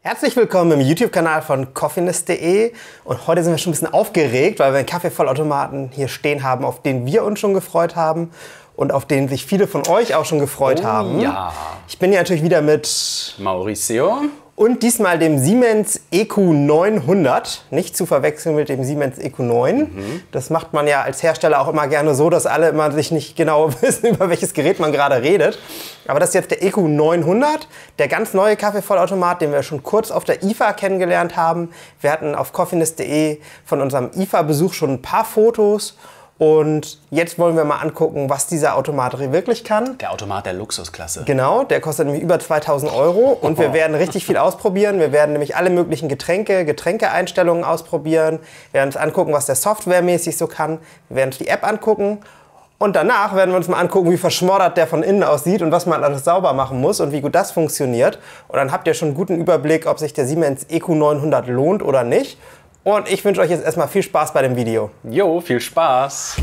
Herzlich willkommen im YouTube-Kanal von Coffiness.de und heute sind wir schon ein bisschen aufgeregt, weil wir einen Kaffeevollautomaten hier stehen haben, auf den wir uns schon gefreut haben und auf den sich viele von euch auch schon gefreut haben. Ja. Ich bin hier natürlich wieder mit Mauricio und diesmal dem Siemens EQ900, nicht zu verwechseln mit dem Siemens EQ9. Das macht man ja als Hersteller auch immer gerne so, dass alle immer sich nicht genau wissen, über welches Gerät man gerade redet. Aber das ist jetzt der EQ900, der ganz neue Kaffeevollautomat, den wir schon kurz auf der IFA kennengelernt haben. Wir hatten auf Coffiness.de von unserem IFA-Besuch schon ein paar Fotos. Und jetzt wollen wir mal angucken, was dieser Automat wirklich kann. Der Automat der Luxusklasse. Genau, der kostet nämlich über 2000 € und wir werden richtig viel ausprobieren. Wir werden nämlich alle möglichen Getränkeeinstellungen ausprobieren. Wir werden uns angucken, was der softwaremäßig so kann. Wir werden uns die App angucken. Und danach werden wir uns mal angucken, wie verschmoddert der von innen aussieht und was man alles sauber machen muss und wie gut das funktioniert. Und dann habt ihr schon einen guten Überblick, ob sich der Siemens EQ900 lohnt oder nicht. Und ich wünsche euch jetzt erstmal viel Spaß bei dem Video. Jo, viel Spaß!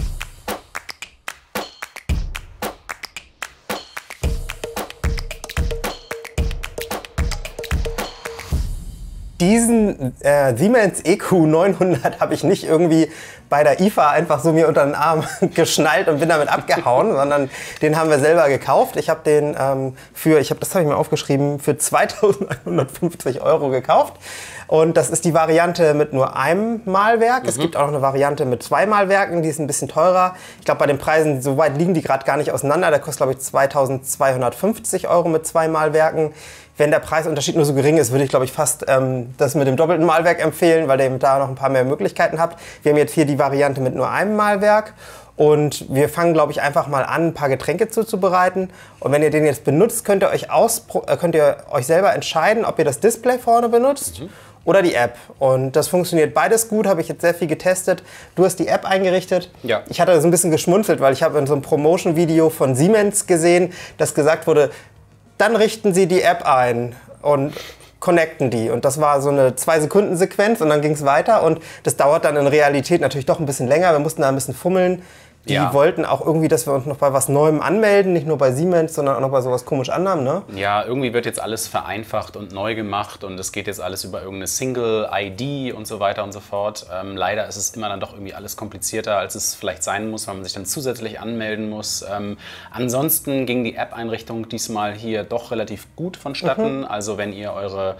Diesen Siemens EQ900 habe ich nicht irgendwie bei der IFA einfach so mir unter den Arm geschnallt und bin damit abgehauen, sondern den haben wir selber gekauft. Ich habe den das habe ich mir aufgeschrieben, für 2.150 € gekauft. Und das ist die Variante mit nur einem Malwerk. Es gibt auch noch eine Variante mit 2 Malwerken, die ist ein bisschen teurer. Ich glaube, bei den Preisen, so weit liegen die gerade gar nicht auseinander. Der kostet, glaube ich, 2.250 € mit 2 Malwerken. Wenn der Preisunterschied nur so gering ist, würde ich, glaube ich, fast das mit dem doppelten Malwerk empfehlen, weil ihr da noch ein paar mehr Möglichkeiten habt. Wir haben jetzt hier die Variante mit nur einem Malwerk. Und wir fangen, glaube ich, einfach mal an, ein paar Getränke zuzubereiten. Und wenn ihr den jetzt benutzt, könnt ihr euch selber entscheiden, ob ihr das Display vorne benutzt oder die App. Und das funktioniert beides gut, habe ich jetzt sehr viel getestet. Du hast die App eingerichtet. Ja. Ich hatte so ein bisschen geschmunzelt, weil ich habe in so einem Promotion-Video von Siemens gesehen, dass gesagt wurde, dann richten Sie die App ein und connecten die. Und das war so eine 2-Sekunden-Sequenz und dann ging es weiter. Und das dauert dann in Realität natürlich doch ein bisschen länger. Wir mussten da ein bisschen fummeln. Die wollten auch irgendwie, dass wir uns noch bei was Neuem anmelden, nicht nur bei Siemens, sondern auch noch bei sowas komisch anderem, ne? Ja, irgendwie wird jetzt alles vereinfacht und neu gemacht und es geht jetzt alles über irgendeine Single-ID und so weiter und so fort. Leider ist es immer dann doch irgendwie alles komplizierter, als es vielleicht sein muss, weil man sich dann zusätzlich anmelden muss. Ansonsten ging die App-Einrichtung diesmal hier doch relativ gut vonstatten. Also wenn ihr eure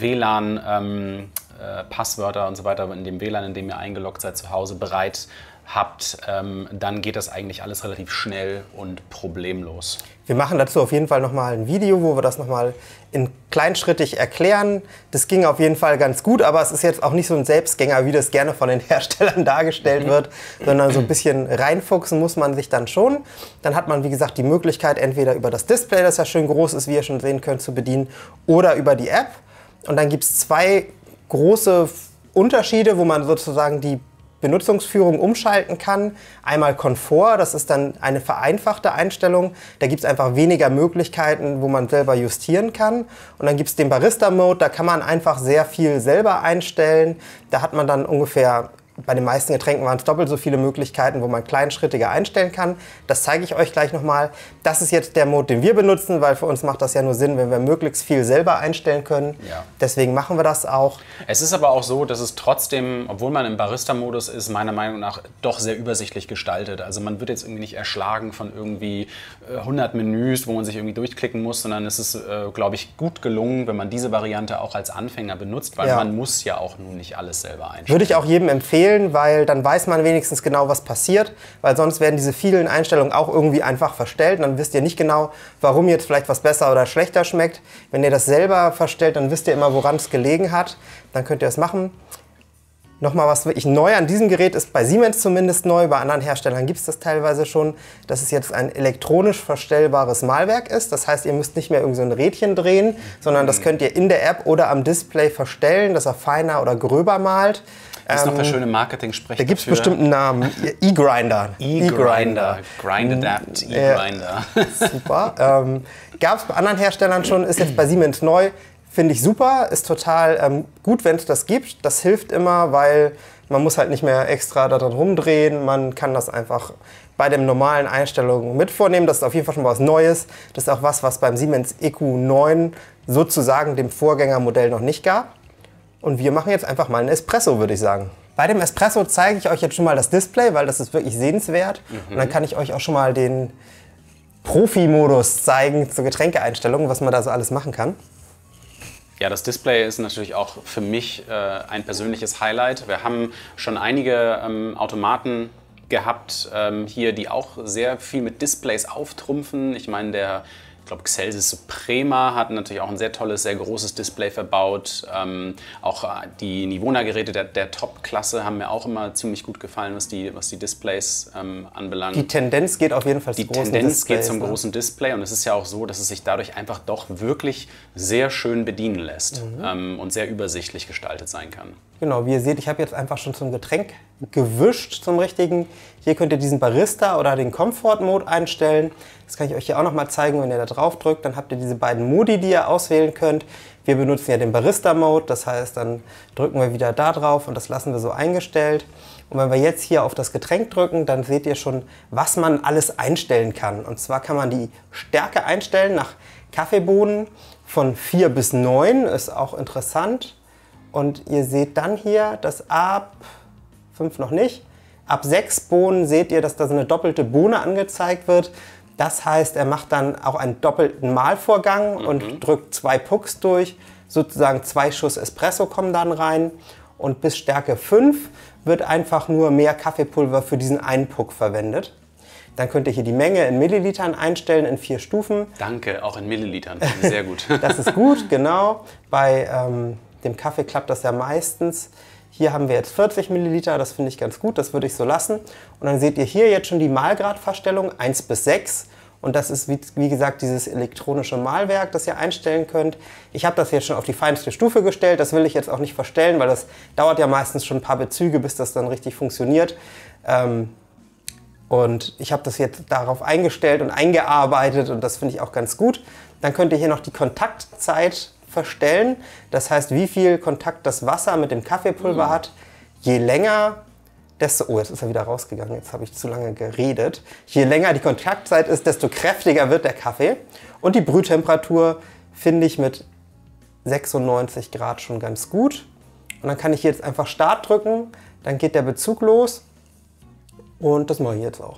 WLAN Passwörter und so weiter in dem WLAN, in dem ihr eingeloggt seid, zu Hause bereit habt, dann geht das eigentlich alles relativ schnell und problemlos. Wir machen dazu auf jeden Fall nochmal ein Video, wo wir das nochmal in kleinschrittig erklären. Das ging auf jeden Fall ganz gut, aber es ist jetzt auch nicht so ein Selbstgänger, wie das gerne von den Herstellern dargestellt wird, sondern so ein bisschen reinfuchsen muss man sich dann schon. Dann hat man, wie gesagt, die Möglichkeit, entweder über das Display, das ja schön groß ist, wie ihr schon sehen könnt, zu bedienen, oder über die App. Und dann gibt es 2 große Unterschiede, wo man sozusagen die Benutzungsführung umschalten kann. Einmal Komfort, das ist dann eine vereinfachte Einstellung. Da gibt es einfach weniger Möglichkeiten, wo man selber justieren kann. Und dann gibt es den Barista-Mode, da kann man einfach sehr viel selber einstellen. Da hat man dann ungefähr, bei den meisten Getränken waren es doppelt so viele Möglichkeiten, wo man kleinschrittiger einstellen kann. Das zeige ich euch gleich nochmal. Das ist jetzt der Mode, den wir benutzen, weil für uns macht das ja nur Sinn, wenn wir möglichst viel selber einstellen können. Ja. Deswegen machen wir das auch. Es ist aber auch so, dass es trotzdem, obwohl man im Barista-Modus ist, meiner Meinung nach doch sehr übersichtlich gestaltet. Also man wird jetzt irgendwie nicht erschlagen von irgendwie 100 Menüs, wo man sich irgendwie durchklicken muss, sondern es ist, glaube ich, gut gelungen, wenn man diese Variante auch als Anfänger benutzt, weil man muss ja auch nun nicht alles selber einstellen. Würde ich auch jedem empfehlen, weil dann weiß man wenigstens genau, was passiert, weil sonst werden diese vielen Einstellungen auch irgendwie einfach verstellt. Dann wisst ihr nicht genau, warum jetzt vielleicht was besser oder schlechter schmeckt. Wenn ihr das selber verstellt, dann wisst ihr immer, woran es gelegen hat. Dann könnt ihr es machen. Nochmal, was wirklich neu an diesem Gerät ist, bei Siemens zumindest neu, bei anderen Herstellern gibt es das teilweise schon, dass es jetzt ein elektronisch verstellbares Malwerk ist. Das heißt, ihr müsst nicht mehr irgend so ein Rädchen drehen, sondern das könnt ihr in der App oder am Display verstellen, dass er feiner oder gröber malt. Das ist noch der schöne Marketing-Sprech. Da gibt es bestimmt einen Namen. E-Grinder. E-Grinder. Grind-Adapt. E-Grinder. Super. Gab es bei anderen Herstellern schon, ist jetzt bei Siemens neu. Finde ich super, ist total gut, wenn es das gibt. Das hilft immer, weil man muss halt nicht mehr extra daran rumdrehen. Man kann das einfach bei den normalen Einstellungen mit vornehmen. Das ist auf jeden Fall schon was Neues. Das ist auch was beim Siemens EQ9 sozusagen dem Vorgängermodell noch nicht gab. Und wir machen jetzt einfach mal einen Espresso, würde ich sagen. Bei dem Espresso zeige ich euch jetzt schon mal das Display, weil das ist wirklich sehenswert. Und dann kann ich euch auch schon mal den Profi-Modus zeigen zur Getränkeeinstellung, was man da so alles machen kann. Ja, das Display ist natürlich auch für mich ein persönliches Highlight. Wir haben schon einige Automaten gehabt hier, die auch sehr viel mit Displays auftrumpfen. Ich meine, ich glaube, Xelsys Suprema hat natürlich auch ein sehr tolles, sehr großes Display verbaut. Auch die Nivona-Geräte der Top-Klasse haben mir auch immer ziemlich gut gefallen, was die Displays anbelangt. Die Tendenz geht auf jeden Fall zum großen Display. Die Tendenz geht zum großen Display und es ist ja auch so, dass es sich dadurch einfach doch wirklich sehr schön bedienen lässt und sehr übersichtlich gestaltet sein kann. Genau, wie ihr seht, ich habe jetzt einfach schon zum Getränk gewischt, zum richtigen. Hier könnt ihr diesen Barista oder den Comfort-Mode einstellen. Das kann ich euch hier auch noch mal zeigen, wenn ihr da drauf drückt. Dann habt ihr diese beiden Modi, die ihr auswählen könnt. Wir benutzen ja den Barista-Mode, das heißt, dann drücken wir wieder da drauf und das lassen wir so eingestellt. Und wenn wir jetzt hier auf das Getränk drücken, dann seht ihr schon, was man alles einstellen kann. Und zwar kann man die Stärke einstellen nach Kaffeebohnen von 4 bis 9, ist auch interessant. Und ihr seht dann hier, dass ab 5 noch nicht, ab 6 Bohnen seht ihr, dass da so eine doppelte Bohne angezeigt wird. Das heißt, er macht dann auch einen doppelten Mahlvorgang und drückt 2 Pucks durch. Sozusagen 2 Schuss Espresso kommen dann rein. Und bis Stärke 5 wird einfach nur mehr Kaffeepulver für diesen einen Puck verwendet. Dann könnt ihr hier die Menge in Millilitern einstellen, in 4 Stufen. Danke, auch in Millilitern. Sehr gut. Das ist gut, genau. Bei dem Kaffee klappt das ja meistens. Hier haben wir jetzt 40 Milliliter, das finde ich ganz gut, das würde ich so lassen. Und dann seht ihr hier jetzt schon die Mahlgradverstellung 1 bis 6. Und das ist, wie gesagt, dieses elektronische Mahlwerk, das ihr einstellen könnt. Ich habe das jetzt schon auf die feinste Stufe gestellt. Das will ich jetzt auch nicht verstellen, weil das dauert ja meistens schon ein paar Bezüge, bis das dann richtig funktioniert. Und ich habe das jetzt darauf eingestellt und eingearbeitet und das finde ich auch ganz gut. Dann könnt ihr hier noch die Kontaktzeit verstellen. Das heißt, wie viel Kontakt das Wasser mit dem Kaffeepulver hat. Je länger, desto... Oh, jetzt ist er wieder rausgegangen. Jetzt habe ich zu lange geredet. Je länger die Kontaktzeit ist, desto kräftiger wird der Kaffee. Und die Brühtemperatur finde ich mit 96 Grad schon ganz gut. Und dann kann ich jetzt einfach Start drücken. Dann geht der Bezug los. Und das mache ich jetzt auch.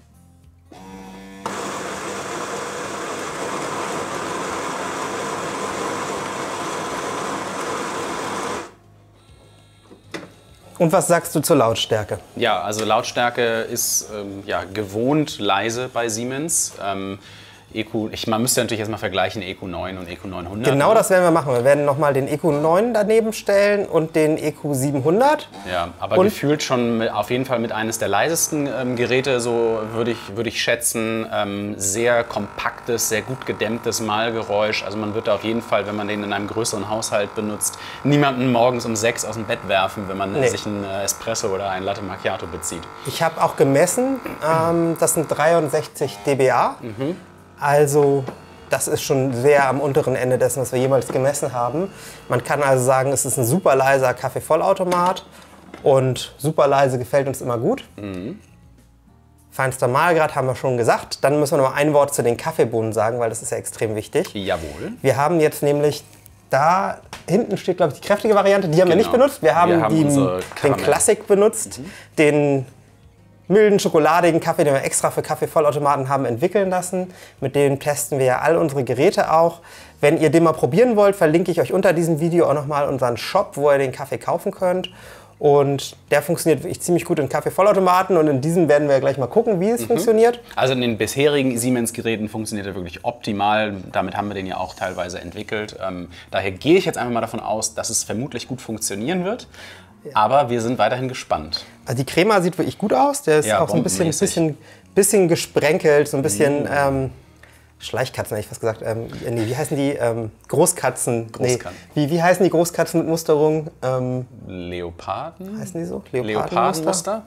Und was sagst du zur Lautstärke? Ja, also Lautstärke ist ja, gewohnt leise bei Siemens. Man müsste natürlich erstmal vergleichen EQ9 und EQ900. Genau, das werden wir machen. Wir werden nochmal den EQ9 daneben stellen und den EQ700. Ja, aber gefühlt schon auf jeden Fall mit eines der leisesten Geräte, so würde ich schätzen. Sehr kompaktes, sehr gut gedämmtes Mahlgeräusch. Also man wird da auf jeden Fall, wenn man den in einem größeren Haushalt benutzt, niemanden morgens um 6 aus dem Bett werfen, wenn man sich einen Espresso oder einen Latte Macchiato bezieht. Ich habe auch gemessen, das sind 63 dBA. Also das ist schon sehr am unteren Ende dessen, was wir jemals gemessen haben. Man kann also sagen, es ist ein super leiser Kaffeevollautomat und super leise gefällt uns immer gut. Feinster Mahlgrad haben wir schon gesagt. Dann müssen wir noch mal ein Wort zu den Kaffeebohnen sagen, weil das ist ja extrem wichtig. Jawohl. Wir haben jetzt nämlich da hinten steht, glaube ich, die kräftige Variante. Die haben wir nicht benutzt. Wir haben den Classic benutzt, den milden, schokoladigen Kaffee, den wir extra für Kaffeevollautomaten haben entwickeln lassen. Mit dem testen wir ja all unsere Geräte auch. Wenn ihr den mal probieren wollt, verlinke ich euch unter diesem Video auch nochmal unseren Shop, wo ihr den Kaffee kaufen könnt. Und der funktioniert wirklich ziemlich gut in Kaffeevollautomaten und in diesem werden wir gleich mal gucken, wie es funktioniert. Also in den bisherigen Siemens-Geräten funktioniert er wirklich optimal. Damit haben wir den ja auch teilweise entwickelt. Daher gehe ich jetzt einfach mal davon aus, dass es vermutlich gut funktionieren wird. Ja. Aber wir sind weiterhin gespannt. Also die Crema sieht wirklich gut aus. Der ist ja auch so ein bisschen gesprenkelt, so ein bisschen Schleichkatzen, hätte ich fast gesagt. Nee, wie heißen die? Großkatzen. Nee. Wie heißen die Großkatzen mit Musterung? Leoparden? Heißen die so? Leopardenmuster?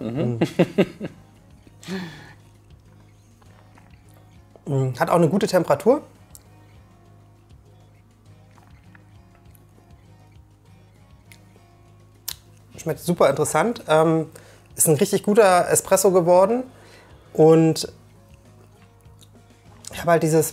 Hat auch eine gute Temperatur. Schmeckt super interessant. Ist ein richtig guter Espresso geworden. Und ich habe halt dieses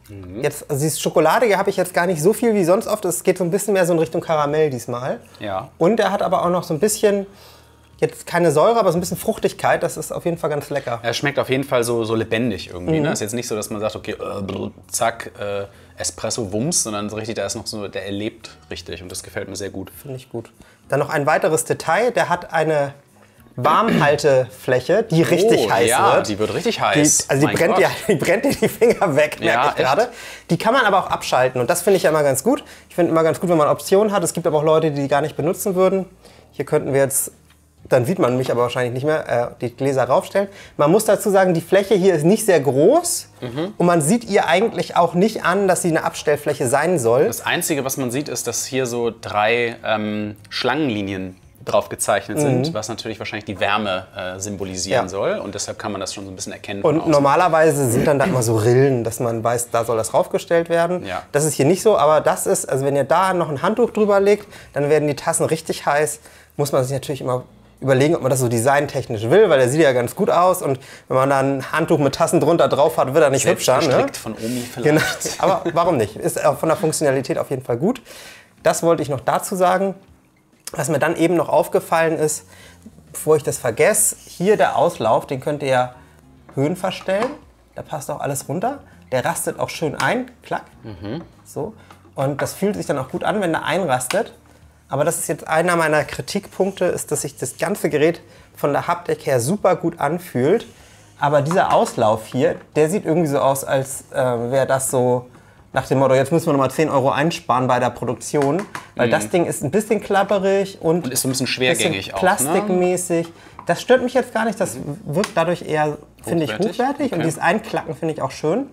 Jetzt, also dieses Schokoladige habe ich jetzt gar nicht so viel wie sonst oft. Es geht so ein bisschen mehr so in Richtung Karamell diesmal. Ja. Und er hat aber auch noch so ein bisschen, jetzt keine Säure, aber so ein bisschen Fruchtigkeit. Das ist auf jeden Fall ganz lecker. Er schmeckt auf jeden Fall so lebendig irgendwie. Ne? Ist jetzt nicht so, dass man sagt, okay, zack, Espresso, Wumms, sondern so richtig, da ist noch so, der erlebt richtig und das gefällt mir sehr gut. Finde ich gut. Dann noch ein weiteres Detail, der hat eine Warmhaltefläche, die richtig heiß ja, wird. Die wird richtig heiß. Die brennt dir die Finger weg, merke ich gerade. Die kann man aber auch abschalten und das finde ich ja immer ganz gut. Ich finde immer ganz gut, wenn man Optionen hat. Es gibt aber auch Leute, die gar nicht benutzen würden. Hier könnten wir jetzt, dann sieht man mich aber wahrscheinlich nicht mehr, die Gläser raufstellen. Man muss dazu sagen, die Fläche hier ist nicht sehr groß und man sieht ihr eigentlich auch nicht an, dass sie eine Abstellfläche sein soll. Das Einzige, was man sieht, ist, dass hier so 3 Schlangenlinien drauf gezeichnet sind, was natürlich wahrscheinlich die Wärme symbolisieren soll. Und deshalb kann man das schon so ein bisschen erkennen. Und normalerweise sind dann da immer so Rillen, dass man weiß, da soll das raufgestellt werden. Ja. Das ist hier nicht so, aber das ist, also wenn ihr da noch ein Handtuch drüber legt, dann werden die Tassen richtig heiß. Muss man sich natürlich immer überlegen, ob man das so designtechnisch will, weil der sieht ja ganz gut aus. Und wenn man dann ein Handtuch mit Tassen drunter drauf hat, wird er nicht hübscher. Gestrickt von Omi vielleicht. Genau. Aber warum nicht? Ist auch von der Funktionalität auf jeden Fall gut. Das wollte ich noch dazu sagen. Was mir dann eben noch aufgefallen ist, bevor ich das vergesse, hier der Auslauf, den könnt ihr ja Höhen verstellen. Da passt auch alles runter. Der rastet auch schön ein, klack. So. Und das fühlt sich dann auch gut an, wenn der einrastet. Aber das ist jetzt einer meiner Kritikpunkte, ist, dass sich das ganze Gerät von der Haptik her super gut anfühlt. Aber dieser Auslauf hier, der sieht irgendwie so aus, als wäre das so nach dem Motto, jetzt müssen wir nochmal 10 € einsparen bei der Produktion. Weil das Ding ist ein bisschen klapperig und ist so ein bisschen schwergängig auch. Plastikmäßig. Das stört mich jetzt gar nicht. Das wirkt dadurch eher, finde ich, hochwertig. Okay. Und dieses Einklacken finde ich auch schön.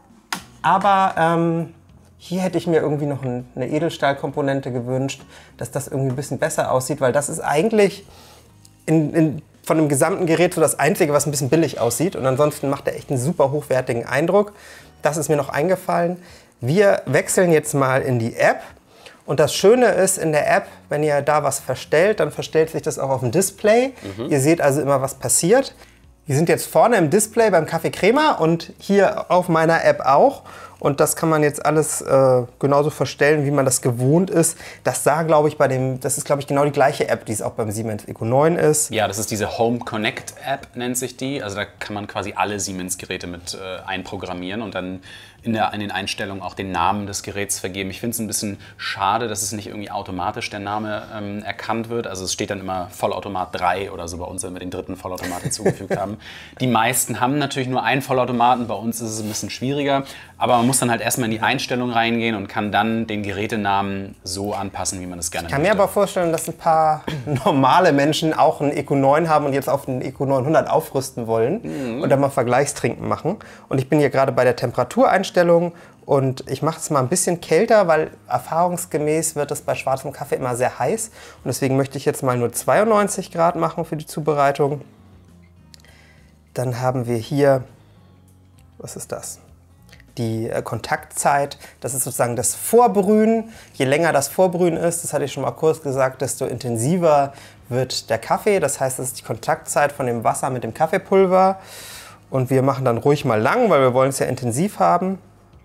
Aber hier hätte ich mir irgendwie noch eine Edelstahlkomponente gewünscht, dass das irgendwie ein bisschen besser aussieht. Weil das ist eigentlich von dem gesamten Gerät so das Einzige, was ein bisschen billig aussieht. Und ansonsten macht er echt einen super hochwertigen Eindruck. Das ist mir noch eingefallen. Wir wechseln jetzt mal in die App. Und das Schöne ist in der App, wenn ihr da was verstellt, dann verstellt sich das auch auf dem Display. Ihr seht also immer, was passiert. Wir sind jetzt vorne im Display beim Kaffee Crema und hier auf meiner App auch. Und das kann man jetzt alles genauso verstellen, wie man das gewohnt ist. Das ist, glaube ich, genau die gleiche App, die es auch beim Siemens Eco 9 ist. Ja, das ist diese Home Connect App, nennt sich die. Also da kann man quasi alle Siemens-Geräte mit einprogrammieren und dann in den Einstellungen auch den Namen des Geräts vergeben. Ich finde es ein bisschen schade, dass es nicht irgendwie automatisch der Name erkannt wird. Also es steht dann immer Vollautomat 3 oder so bei uns, wenn wir den dritten Vollautomat hinzugefügt haben. Die meisten haben natürlich nur einen Vollautomaten, bei uns ist es ein bisschen schwieriger. Aber man muss dann halt erstmal in die Einstellung reingehen und kann dann den Gerätenamen so anpassen, wie man es gerne möchte. Ich kann mir aber vorstellen, dass ein paar normale Menschen auch einen Eco 9 haben und jetzt auf den Eco 900 aufrüsten wollen und dann mal Vergleichstrinken machen. Und ich bin hier gerade bei der Temperatureinstellung und ich mache es mal ein bisschen kälter, weil erfahrungsgemäß wird es bei schwarzem Kaffee immer sehr heiß. Und deswegen möchte ich jetzt mal nur 92 Grad machen für die Zubereitung. Dann haben wir hier, was ist das? Die Kontaktzeit, das ist sozusagen das Vorbrühen. Je länger das Vorbrühen ist, das hatte ich schon mal kurz gesagt, desto intensiver wird der Kaffee. Das heißt, das ist die Kontaktzeit von dem Wasser mit dem Kaffeepulver. Und wir machen dann ruhig mal lang, weil wir wollen es ja intensiv haben.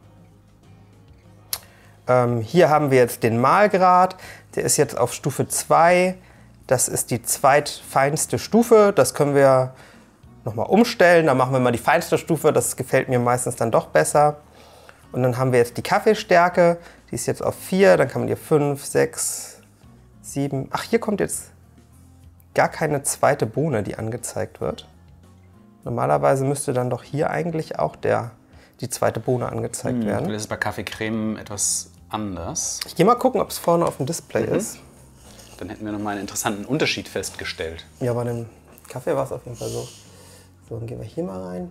Hier haben wir jetzt den Mahlgrad. Der ist jetzt auf Stufe 2. Das ist die zweitfeinste Stufe. Das können wir nochmal umstellen. Dann machen wir mal die feinste Stufe. Das gefällt mir meistens dann doch besser. Und dann haben wir jetzt die Kaffeestärke. Die ist jetzt auf 4. Dann kann man hier 5, 6, 7. Ach, hier kommt jetzt gar keine zweite Bohne, die angezeigt wird. Normalerweise müsste dann doch hier eigentlich auch die zweite Bohne angezeigt werden. Das ist bei Kaffeecreme etwas anders. Ich gehe mal gucken, ob es vorne auf dem Display ist. Dann hätten wir nochmal einen interessanten Unterschied festgestellt. Ja, bei dem Kaffee war es auf jeden Fall so. So, dann gehen wir hier mal rein.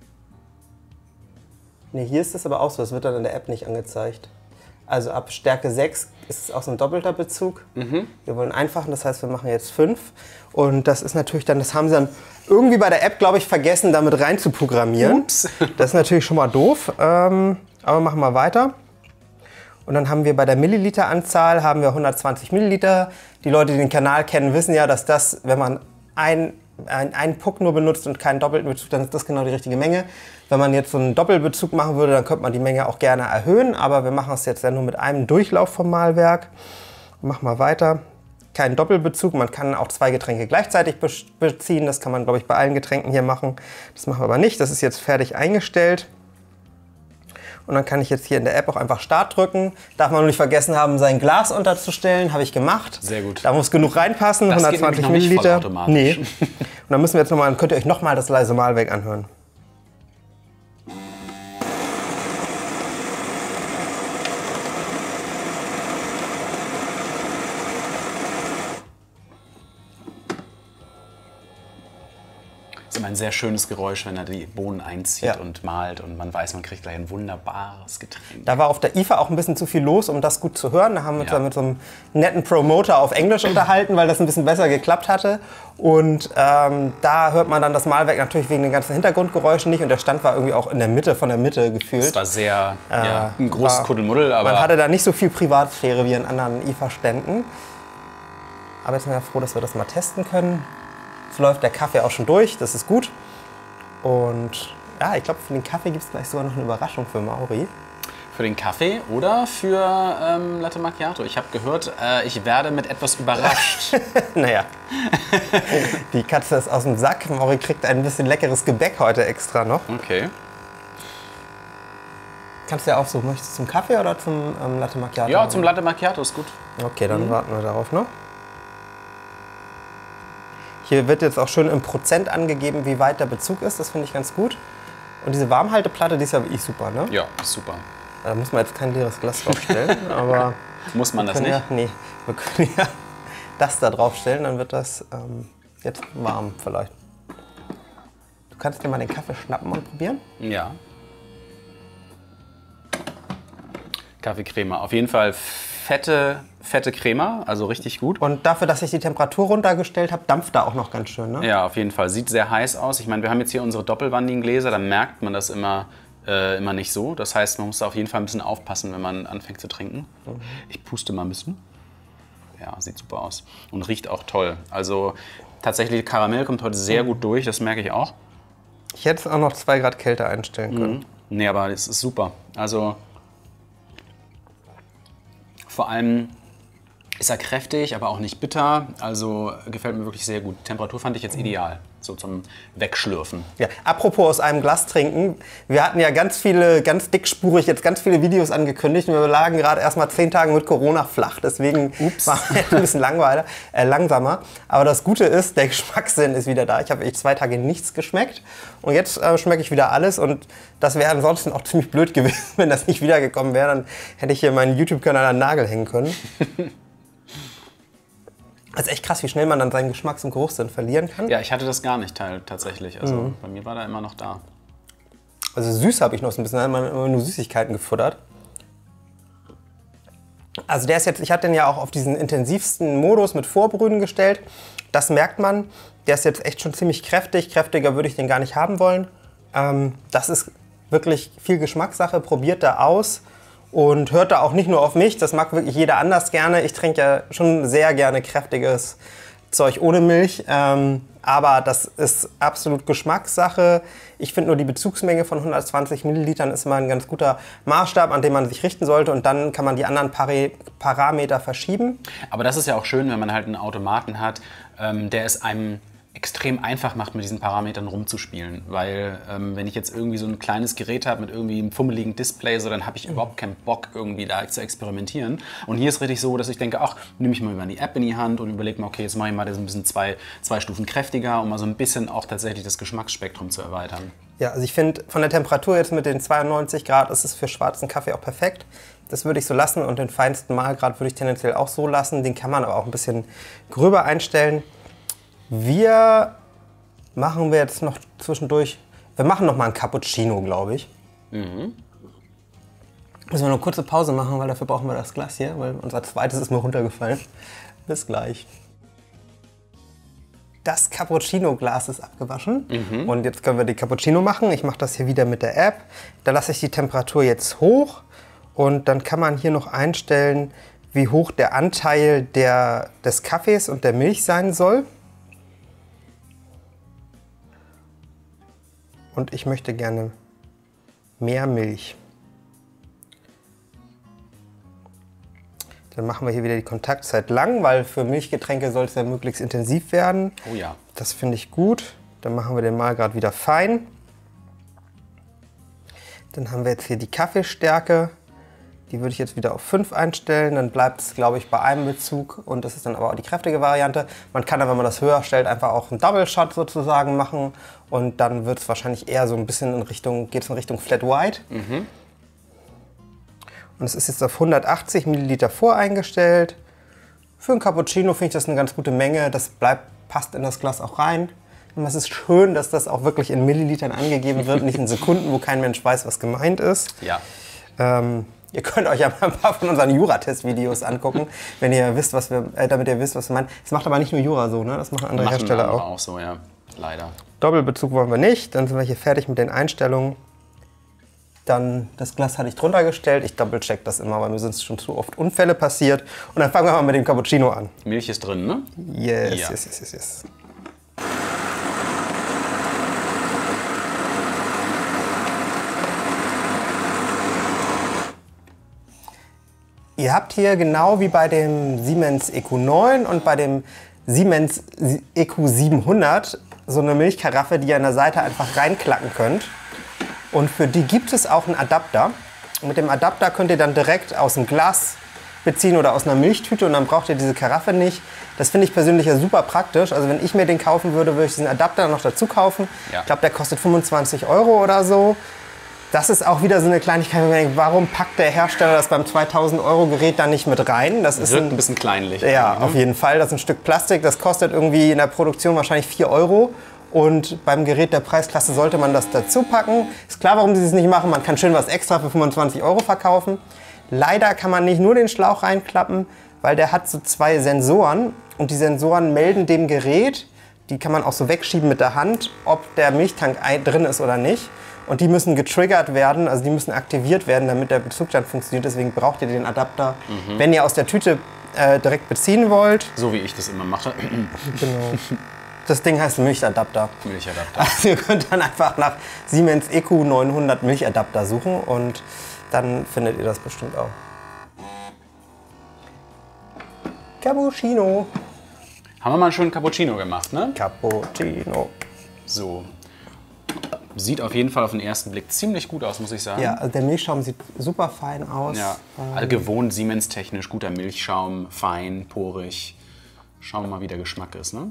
Ne, hier ist es aber auch so, das wird dann in der App nicht angezeigt. Also ab Stärke 6 ist es auch so ein doppelter Bezug. Wir wollen einfachen, das heißt, wir machen jetzt 5. Und das ist natürlich dann, das haben sie dann irgendwie bei der App, glaube ich, vergessen, damit rein zu programmieren. Ups. Das ist natürlich schon mal doof, aber machen wir weiter. Und dann haben wir bei der Milliliteranzahl haben wir 120 Milliliter. Die Leute, die den Kanal kennen, wissen ja, dass das, wenn man ein einen Puck nur benutzt und keinen doppelten Bezug, dann ist das genau die richtige Menge. Wenn man jetzt so einen Doppelbezug machen würde, dann könnte man die Menge auch gerne erhöhen, aber wir machen es jetzt ja nur mit einem Durchlauf vom Mahlwerk. Mach mal weiter. Kein Doppelbezug, man kann auch 2 Getränke gleichzeitig beziehen, das kann man, glaube ich, bei allen Getränken hier machen. Das machen wir aber nicht, das ist jetzt fertig eingestellt. Und dann kann ich jetzt hier in der App auch einfach Start drücken. Darf man nur nicht vergessen haben, sein Glas unterzustellen. Habe ich gemacht. Sehr gut. Da muss genug reinpassen, das 120 geht nämlich noch Milliliter. nicht vollautomatisch. Nee. Und dann müssen wir jetzt nochmal, könnt ihr euch nochmal das leise Mahlwerk anhören. Das ist immer ein sehr schönes Geräusch, wenn er die Bohnen einzieht Ja. und malt und man weiß, man kriegt gleich ein wunderbares Getränk. Da war auf der IFA auch ein bisschen zu viel los, um das gut zu hören. Da haben wir uns Ja. dann mit so einem netten Promoter auf Englisch unterhalten, weil das ein bisschen besser geklappt hatte. Und da hört man dann das Mahlwerk natürlich wegen den ganzen Hintergrundgeräuschen nicht. Und der Stand war irgendwie auch in der Mitte von der Mitte gefühlt. Es war sehr ein großes Kuddelmuddel, aber Man hatte da nicht so viel Privatsphäre wie in anderen IFA-Ständen. Aber jetzt sind wir froh, dass wir das mal testen können. Jetzt läuft der Kaffee auch schon durch, das ist gut. Und ja, ich glaube, für den Kaffee gibt es gleich sogar noch eine Überraschung für Mauri. für den Kaffee oder für Latte Macchiato. Ich habe gehört, ich werde mit etwas überrascht. Naja, die Katze ist aus dem Sack. Mauri kriegt ein bisschen leckeres Gebäck heute extra noch. Okay. Kannst du ja aussuchen, möchtest du zum Kaffee oder zum Latte Macchiato? Ja, zum Latte Macchiato ist gut. Okay, dann warten wir darauf noch. Hier wird jetzt auch schön im Prozent angegeben, wie weit der Bezug ist. Das finde ich ganz gut. Und diese Warmhalteplatte, die ist ja wirklich super, ne? Ja, super. Da muss man jetzt kein leeres Glas draufstellen, aber... Muss man das können nicht? Ja, nee, wir können ja das da draufstellen, dann wird das jetzt warm vielleicht. Du kannst dir mal den Kaffee schnappen und probieren. Ja. Kaffeecrema. Auf jeden Fall fette Crema, also richtig gut. Und dafür, dass ich die Temperatur runtergestellt habe, dampft da auch noch ganz schön, ne? Ja, auf jeden Fall. Sieht sehr heiß aus. Ich meine, wir haben jetzt hier unsere doppelwandigen Gläser, da merkt man das immer nicht so. Das heißt, man muss da auf jeden Fall ein bisschen aufpassen, wenn man anfängt zu trinken. Ich puste mal ein bisschen. Ja, sieht super aus. Und riecht auch toll. Also tatsächlich, Karamell kommt heute sehr gut durch, das merke ich auch. Ich hätte es auch noch 2 Grad Kälte einstellen können. Nee, aber es ist super. Also vor allem ist er kräftig, aber auch nicht bitter. Also gefällt mir wirklich sehr gut. Temperatur fand ich jetzt ideal, so zum Wegschlürfen. Ja, apropos aus einem Glas trinken. Wir hatten ja ganz dickspurig jetzt ganz viele Videos angekündigt. Und wir lagen gerade erst mal 10 Tage mit Corona flach. Deswegen war es ein bisschen langsamer. Aber das Gute ist, der Geschmackssinn ist wieder da. Ich habe 2 Tage nichts geschmeckt. Und jetzt schmecke ich wieder alles. Und das wäre ansonsten auch ziemlich blöd gewesen, wenn das nicht wiedergekommen wäre. Dann hätte ich hier meinen YouTube-Kanal an den Nagel hängen können. Das ist echt krass, wie schnell man dann seinen Geschmacks- und Geruchssinn verlieren kann. Ja, ich hatte das gar nicht tatsächlich. Also bei mir war da immer noch da. Also süß habe ich noch so ein bisschen, da hat man immer nur Süßigkeiten gefuttert. Also der ist jetzt, ich hatte den ja auch auf diesen intensivsten Modus mit Vorbrühen gestellt. Das merkt man. Der ist jetzt echt schon ziemlich kräftig. Kräftiger würde ich den gar nicht haben wollen. Das ist wirklich viel Geschmackssache. Probiert da aus. Und hört da auch nicht nur auf mich, das mag wirklich jeder anders gerne. Ich trinke ja schon sehr gerne kräftiges Zeug ohne Milch, aber das ist absolut Geschmackssache. Ich finde nur die Bezugsmenge von 120 Millilitern ist immer ein ganz guter Maßstab, an dem man sich richten sollte und dann kann man die anderen Parameter verschieben. Aber das ist ja auch schön, wenn man halt einen Automaten hat, der es einem extrem einfach macht, mit diesen Parametern rumzuspielen. Weil wenn ich jetzt irgendwie so ein kleines Gerät habe mit irgendwie einem fummeligen Display, so, dann habe ich überhaupt keinen Bock, irgendwie da zu experimentieren. Und hier ist richtig so, dass ich denke, ach, nehme ich mal über die App in die Hand und überlege mal, okay, jetzt mache ich mal das ein bisschen zwei Stufen kräftiger, um mal so ein bisschen auch tatsächlich das Geschmacksspektrum zu erweitern. Ja, also ich finde, von der Temperatur jetzt mit den 92 Grad ist es für schwarzen Kaffee auch perfekt. Das würde ich so lassen und den feinsten Mahlgrad würde ich tendenziell auch so lassen. Den kann man aber auch ein bisschen gröber einstellen. Wir machen jetzt noch zwischendurch, wir machen noch mal einen Cappuccino, glaube ich. Müssen wir noch eine kurze Pause machen, weil dafür brauchen wir das Glas hier, weil unser zweites ist mir runtergefallen. Bis gleich. Das Cappuccino-Glas ist abgewaschen und jetzt können wir die Cappuccino machen. Ich mache das hier wieder mit der App. Da lasse ich die Temperatur jetzt hoch und dann kann man hier noch einstellen, wie hoch der Anteil des Kaffees und der Milch sein soll. und ich möchte gerne mehr Milch. Dann machen wir hier wieder die Kontaktzeit lang, weil für Milchgetränke soll es ja möglichst intensiv werden. Oh ja. Das finde ich gut. Dann machen wir den Mahlgrad wieder fein. Dann haben wir jetzt hier die Kaffeestärke. Die würde ich jetzt wieder auf 5 einstellen. Dann bleibt es, glaube ich, bei einem Bezug. Und das ist dann aber auch die kräftige Variante. Man kann dann, wenn man das höher stellt, einfach auch einen Double Shot sozusagen machen. Und dann wird es wahrscheinlich eher so ein bisschen in Richtung, geht es in Richtung Flat White. Und es ist jetzt auf 180 Milliliter voreingestellt. Für einen Cappuccino finde ich das eine ganz gute Menge. Das passt in das Glas auch rein. Und es ist schön, dass das auch wirklich in Millilitern angegeben wird, nicht in Sekunden, wo kein Mensch weiß, was gemeint ist. Ja. Ihr könnt euch ja mal ein paar von unseren Jura-Test-Videos angucken, wenn ihr wisst, damit ihr wisst, was wir meinen. Das macht aber nicht nur Jura so, ne? Das machen andere Hersteller auch. Auch so, ja. Leider. Doppelbezug wollen wir nicht. Dann sind wir hier fertig mit den Einstellungen. Dann das Glas hatte ich drunter gestellt. Ich doppelcheck das immer, weil mir sind schon zu oft Unfälle passiert. Und dann fangen wir mal mit dem Cappuccino an. Milch ist drin, ne? Yes, Ja. yes. Ihr habt hier genau wie bei dem Siemens EQ9 und bei dem Siemens EQ700 so eine Milchkaraffe, die ihr an der Seite einfach reinklacken könnt. Und für die gibt es auch einen Adapter. Und mit dem Adapter könnt ihr dann direkt aus dem Glas beziehen oder aus einer Milchtüte und dann braucht ihr diese Karaffe nicht. Das finde ich persönlich ja super praktisch. Also wenn ich mir den kaufen würde, würde ich diesen Adapter noch dazu kaufen. Ja. Ich glaube, der kostet 25 € oder so. Das ist auch wieder so eine Kleinigkeit, wo man denkt, warum packt der Hersteller das beim 2000 € Gerät da nicht mit rein? Das ist Wirkt ein bisschen kleinlich. ja, auf jeden Fall. Das ist ein Stück Plastik. Das kostet irgendwie in der Produktion wahrscheinlich 4 €. Und beim Gerät der Preisklasse sollte man das dazu packen. Ist klar, warum sie es nicht machen. Man kann schön was extra für 25 € verkaufen. Leider kann man nicht nur den Schlauch reinklappen, weil der hat so 2 Sensoren. Und die Sensoren melden dem Gerät, die kann man auch so wegschieben mit der Hand, ob der Milchtank drin ist oder nicht. Und die müssen getriggert werden, also die müssen aktiviert werden, damit der Bezug dann funktioniert. Deswegen braucht ihr den Adapter, wenn ihr aus der Tüte direkt beziehen wollt. So wie ich das immer mache. Genau. Das Ding heißt Milchadapter. Milchadapter. Also ihr könnt dann einfach nach Siemens EQ900 Milchadapter suchen und dann findet ihr das bestimmt auch. Cappuccino. Haben wir mal einen schönen Cappuccino gemacht, ne? Cappuccino. So. Sieht auf jeden Fall auf den ersten Blick ziemlich gut aus, muss ich sagen. Ja, also der Milchschaum sieht super fein aus. Ja, also gewohnt Siemens-technisch, guter Milchschaum, fein, porig. Schauen wir mal, wie der Geschmack ist, ne?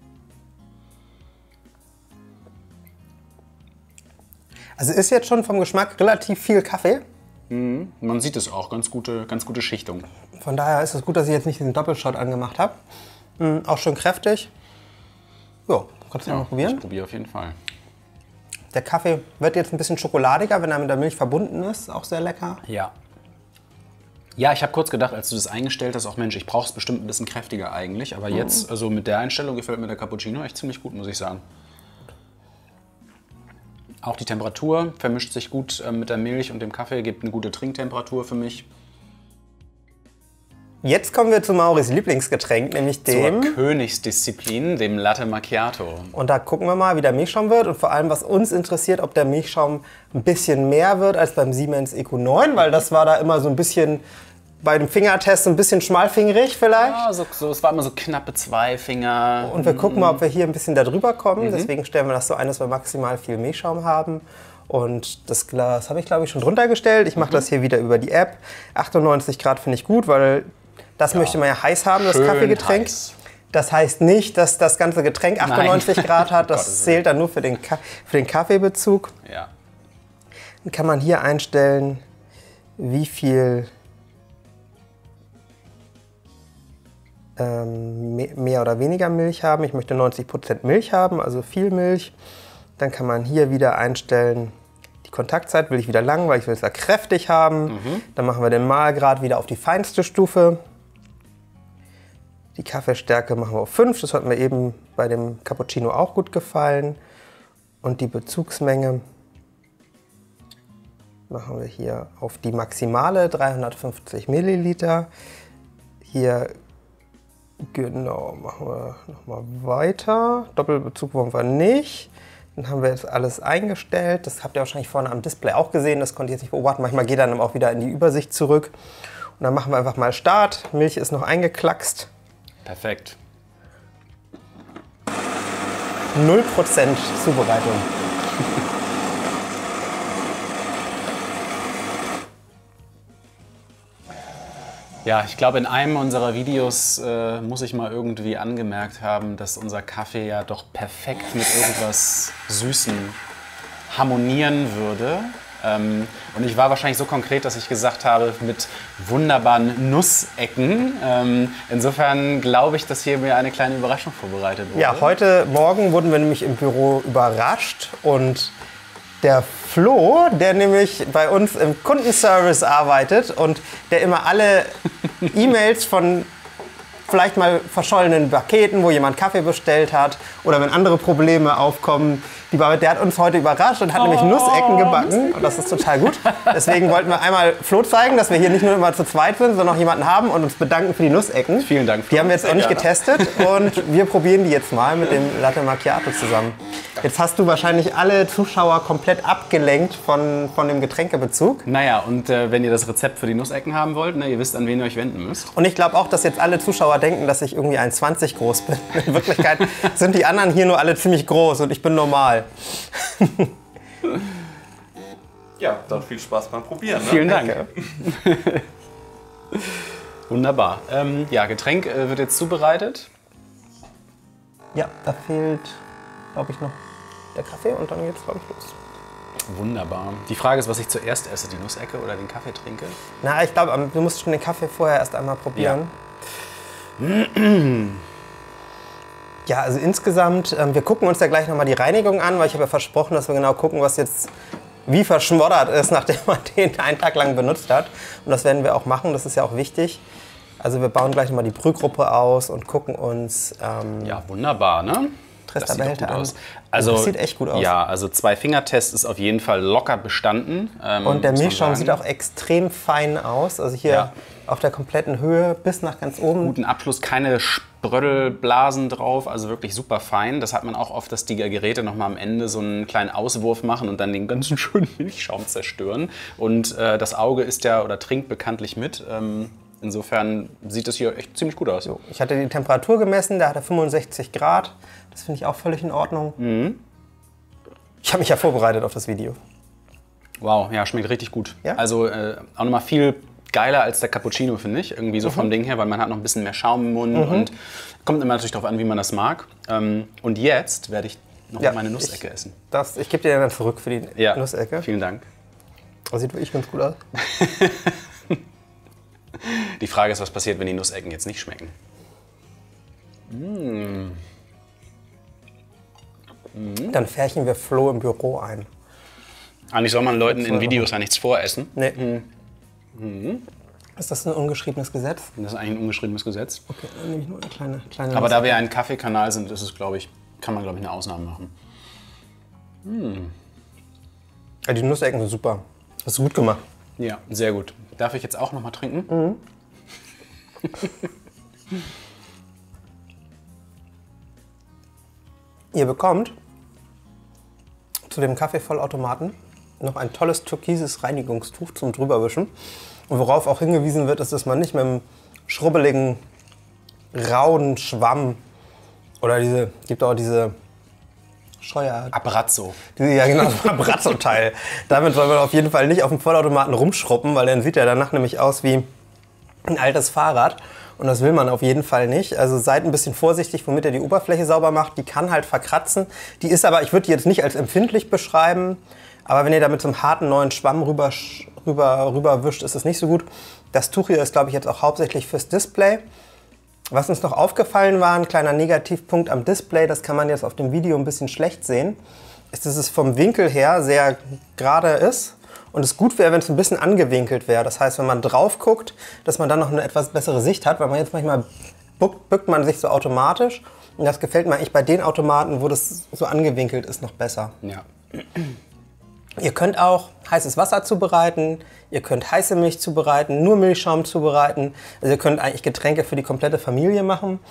Also ist jetzt schon vom Geschmack relativ viel Kaffee. Man sieht es auch, ganz gute Schichtung. Von daher ist es gut, dass ich jetzt nicht diesen Doppelshot angemacht habe. Auch schön kräftig. Ja, kannst du mal probieren. Ich probiere auf jeden Fall. Der Kaffee wird jetzt ein bisschen schokoladiger, wenn er mit der Milch verbunden ist. Auch sehr lecker. Ja. Ja, ich habe kurz gedacht, als du das eingestellt hast, auch Mensch, ich brauche es bestimmt ein bisschen kräftiger eigentlich. Aber jetzt, also mit der Einstellung gefällt mir der Cappuccino echt ziemlich gut, muss ich sagen. Auch die Temperatur vermischt sich gut mit der Milch und dem Kaffee, gibt eine gute Trinktemperatur für mich. Jetzt kommen wir zu Mauris Lieblingsgetränk, nämlich dem... Zur Königsdisziplin, dem Latte Macchiato. Und da gucken wir mal, wie der Milchschaum wird und vor allem, was uns interessiert, ob der Milchschaum ein bisschen mehr wird als beim Siemens EQ9, weil das war da immer so ein bisschen bei dem Fingertest ein bisschen schmalfingerig vielleicht. Ja, es war immer so knappe 2 Finger. Und wir gucken mal, ob wir hier ein bisschen da drüber kommen. Deswegen stellen wir das so ein, dass wir maximal viel Milchschaum haben. Und das Glas habe ich, glaube ich, schon drunter gestellt. Ich mache das hier wieder über die App. 98 Grad finde ich gut, weil das möchte man ja heiß haben, das Schön Kaffeegetränk. heiß. Das heißt nicht, dass das ganze Getränk 98 Grad hat. Das zählt dann nur für den Kaffeebezug. Ja. Dann kann man hier einstellen, wie viel mehr oder weniger Milch haben. Ich möchte 90% Milch haben, also viel Milch. Dann kann man hier wieder einstellen, die Kontaktzeit will ich wieder lang, weil ich will es da kräftig haben. Dann machen wir den Mahlgrad wieder auf die feinste Stufe. Die Kaffeestärke machen wir auf 5, das hat mir eben bei dem Cappuccino auch gut gefallen. Und die Bezugsmenge machen wir hier auf die maximale, 350 Milliliter. Hier genau, machen wir nochmal weiter. Doppelbezug wollen wir nicht. Dann haben wir jetzt alles eingestellt. Das habt ihr wahrscheinlich vorne am Display auch gesehen. Das konnte ich jetzt nicht beobachten. Manchmal geht dann auch wieder in die Übersicht zurück. Und dann machen wir einfach mal Start. Milch ist noch eingeklackst. Perfekt. 0% Zubereitung. Ja, ich glaube, in einem unserer Videos muss ich mal irgendwie angemerkt haben, dass unser Kaffee ja doch perfekt mit irgendwas Süßem harmonieren würde. Und ich war wahrscheinlich so konkret, dass ich gesagt habe, mit wunderbaren Nussecken. Insofern glaube ich, dass hier mir eine kleine Überraschung vorbereitet wurde. Ja, heute Morgen wurden wir nämlich im Büro überrascht und der Flo, der nämlich bei uns im Kundenservice arbeitet und der immer alle E-Mails von vielleicht mal verschollenen Paketen, wo jemand Kaffee bestellt hat oder wenn andere Probleme aufkommen, der hat uns heute überrascht und hat nämlich Nussecken gebacken und das ist total gut. Deswegen wollten wir einmal Flo zeigen, dass wir hier nicht nur immer zu zweit sind, sondern auch jemanden haben und uns bedanken für die Nussecken. Vielen Dank. Die haben wir jetzt auch nicht getestet und wir probieren die jetzt mal mit dem Latte Macchiato zusammen. Jetzt hast du wahrscheinlich alle Zuschauer komplett abgelenkt von dem Getränkebezug. Naja, und wenn ihr das Rezept für die Nussecken haben wollt, ne, ihr wisst, an wen ihr euch wenden müsst. Und ich glaube auch, dass jetzt alle Zuschauer denken, dass ich irgendwie 1,20 groß bin. In Wirklichkeit sind die anderen hier nur alle ziemlich groß und ich bin normal. Ja, dann viel Spaß beim Probieren. Ne? Vielen Dank. Wunderbar. Ja, Getränk wird jetzt zubereitet. Ja, da fehlt, glaube ich, noch der Kaffee und dann geht's, glaube ich, los. Wunderbar. Die Frage ist, was ich zuerst esse, die Nussecke oder den Kaffee trinke? Na, ich glaube, du musst schon den Kaffee vorher erst einmal probieren. Ja, also insgesamt, wir gucken uns ja gleich nochmal die Reinigung an, weil ich habe ja versprochen, dass wir genau gucken, was jetzt wie verschmoddert ist, nachdem man den einen Tag lang benutzt hat. Und das werden wir auch machen, das ist ja auch wichtig. Also wir bauen gleich nochmal die Brühgruppe aus und gucken uns ja, wunderbar, ne? Das sieht gut aus. Also, das sieht echt gut aus. Ja, also 2-Finger-Test ist auf jeden Fall locker bestanden. Und der Milchschaum sieht auch extrem fein aus. Also hier auf der kompletten Höhe bis nach ganz oben. Guten Abschluss, keine Spröddelblasen drauf, also wirklich super fein. Das hat man auch oft, dass die Geräte noch mal am Ende so einen kleinen Auswurf machen und dann den ganzen schönen Milchschaum zerstören. Und das Auge ist ja oder trinkt bekanntlich mit. Insofern sieht das hier echt ziemlich gut aus. So, ich hatte die Temperatur gemessen, da hat er 65 Grad. Das finde ich auch völlig in Ordnung. Mhm. Ich habe mich ja vorbereitet auf das Video. Wow, ja, schmeckt richtig gut. Ja? Also auch nochmal viel geiler als der Cappuccino, finde ich. Irgendwie so vom Ding her, weil man hat noch ein bisschen mehr Schaum im Mund und kommt immer natürlich darauf an, wie man das mag. Und jetzt werde ich noch meine Nussecke essen. Ich gebe dir dann zurück für die Nussecke. Vielen Dank. Das sieht wirklich ganz gut aus. Die Frage ist, was passiert, wenn die Nussecken jetzt nicht schmecken? Dann färchen wir Flo im Büro ein. Eigentlich soll man Leuten in Videos ja nichts voressen. Nee. Ist das ein ungeschriebenes Gesetz? Das ist eigentlich ein ungeschriebenes Gesetz. Okay, dann nehme ich nur eine kleine Aber da wir ein Kaffeekanal sind, ist es, glaube ich, kann man, glaube ich, eine Ausnahme machen. Ja, die Nussecken sind super. Hast du gut gemacht. Ja, sehr gut. Darf ich jetzt auch noch mal trinken? Ihr bekommt zu dem Kaffeevollautomaten noch ein tolles türkises Reinigungstuch zum Drüberwischen. Und worauf auch hingewiesen wird, ist, dass man nicht mit einem schrubbeligen, rauen Schwamm oder gibt auch diese Scheuer... Abrazzo. Ja, genau, das Abrazzo-Teil. Damit soll man auf jeden Fall nicht auf dem Vollautomaten rumschrubben, weil dann sieht er danach nämlich aus wie ein altes Fahrrad. Und das will man auf jeden Fall nicht. Also seid ein bisschen vorsichtig, womit ihr die Oberfläche sauber macht. Die kann halt verkratzen. Die ist aber, ich würde die jetzt nicht als empfindlich beschreiben. Aber wenn ihr da mit so einem harten neuen Schwamm rüberwischt, ist es nicht so gut. Das Tuch hier ist, glaube ich, jetzt auch hauptsächlich fürs Display. Was uns noch aufgefallen war, ein kleiner Negativpunkt am Display, das kann man jetzt auf dem Video ein bisschen schlecht sehen, ist, dass es vom Winkel her sehr gerade ist. Und es gut wäre, wenn es ein bisschen angewinkelt wäre. Das heißt, wenn man drauf guckt, dass man dann noch eine etwas bessere Sicht hat, weil man jetzt manchmal bückt man sich so automatisch. Und das gefällt mir eigentlich bei den Automaten, wo das so angewinkelt ist, noch besser. Ja. Ihr könnt auch heißes Wasser zubereiten, ihr könnt heiße Milch zubereiten, nur Milchschaum zubereiten. Also ihr könnt eigentlich Getränke für die komplette Familie machen.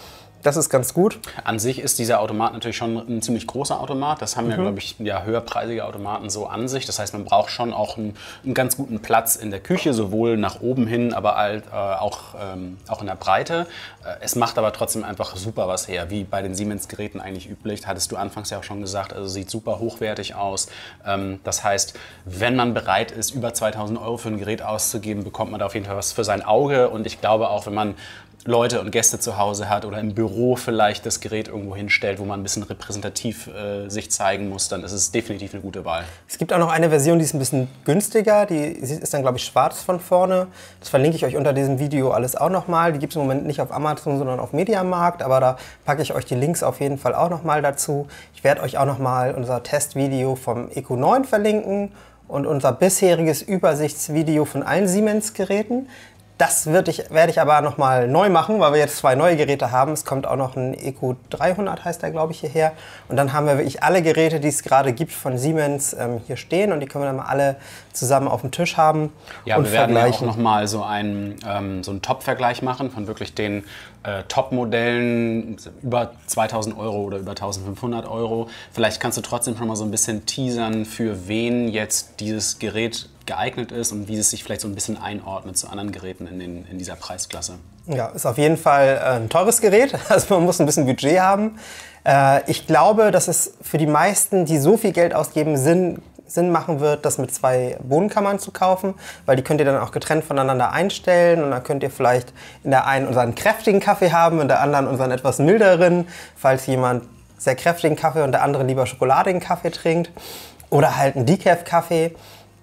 Das ist ganz gut. An sich ist dieser Automat natürlich schon ein ziemlich großer Automat. Das haben ja, glaube ich, ja, höherpreisige Automaten so an sich. Das heißt, man braucht schon auch einen ganz guten Platz in der Küche, sowohl nach oben hin, aber halt, auch in der Breite. Es macht aber trotzdem einfach super was her, wie bei den Siemens-Geräten eigentlich üblich. Hattest du anfangs ja auch schon gesagt, also sieht super hochwertig aus. Das heißt, wenn man bereit ist, über 2000 € für ein Gerät auszugeben, bekommt man da auf jeden Fall was für sein Auge. Und ich glaube auch, wenn man Leute und Gäste zu Hause hat oder im Büro vielleicht das Gerät irgendwo hinstellt, wo man ein bisschen repräsentativ sich zeigen muss, dann ist es definitiv eine gute Wahl. Es gibt auch noch eine Version, die ist ein bisschen günstiger. Die ist dann, glaube ich, schwarz von vorne. Das verlinke ich euch unter diesem Video alles auch nochmal. Die gibt es im Moment nicht auf Amazon, sondern auf Mediamarkt. Aber da packe ich euch die Links auf jeden Fall auch nochmal dazu. Ich werde euch auch nochmal unser Testvideo vom Eco 9 verlinken und unser bisheriges Übersichtsvideo von allen Siemens-Geräten. Das werde ich aber nochmal neu machen, weil wir jetzt 2 neue Geräte haben. Es kommt auch noch ein Eco 300, heißt der, glaube ich, hierher. Und dann haben wir wirklich alle Geräte, die es gerade gibt von Siemens, hier stehen. Und die können wir dann mal alle zusammen auf dem Tisch haben ja, und wir werden ja auch nochmal so einen Top-Vergleich machen von wirklich den Top-Modellen über 2000 € oder über 1500 €. Vielleicht kannst du trotzdem schon mal so ein bisschen teasern, für wen jetzt dieses Gerät geeignet ist und wie es sich vielleicht so ein bisschen einordnet zu anderen Geräten in dieser Preisklasse. Ja, ist auf jeden Fall ein teures Gerät, also man muss ein bisschen Budget haben. Ich glaube, dass es für die meisten, die so viel Geld ausgeben, Sinn machen wird, das mit 2 Bohnenkammern zu kaufen, weil die könnt ihr dann auch getrennt voneinander einstellen und dann könnt ihr vielleicht in der einen unseren kräftigen Kaffee haben, in der anderen unseren etwas milderen, falls jemand sehr kräftigen Kaffee und der andere lieber schokoladigen Kaffee trinkt, oder halt einen Decaf-Kaffee.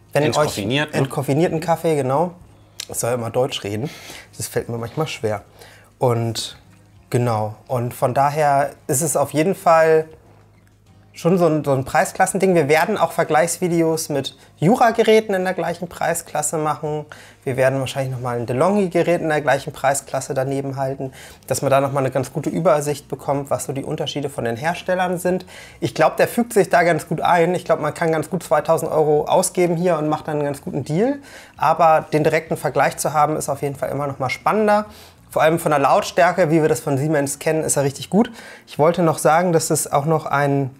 Entkoffinierten Kaffee, genau. Ich soll ja immer Deutsch reden. Das fällt mir manchmal schwer. Und genau. Und von daher ist es auf jeden Fall schon so ein Preisklassending. Wir werden auch Vergleichsvideos mit Jura-Geräten in der gleichen Preisklasse machen. Wir werden wahrscheinlich nochmal ein DeLonghi-Gerät in der gleichen Preisklasse daneben halten, dass man da nochmal eine ganz gute Übersicht bekommt, was so die Unterschiede von den Herstellern sind. Ich glaube, der fügt sich da ganz gut ein. Ich glaube, man kann ganz gut 2000 € ausgeben hier und macht dann einen ganz guten Deal. Aber den direkten Vergleich zu haben, ist auf jeden Fall immer noch mal spannender. Vor allem von der Lautstärke, wie wir das von Siemens kennen, ist er richtig gut. Ich wollte noch sagen, dass es auch noch ein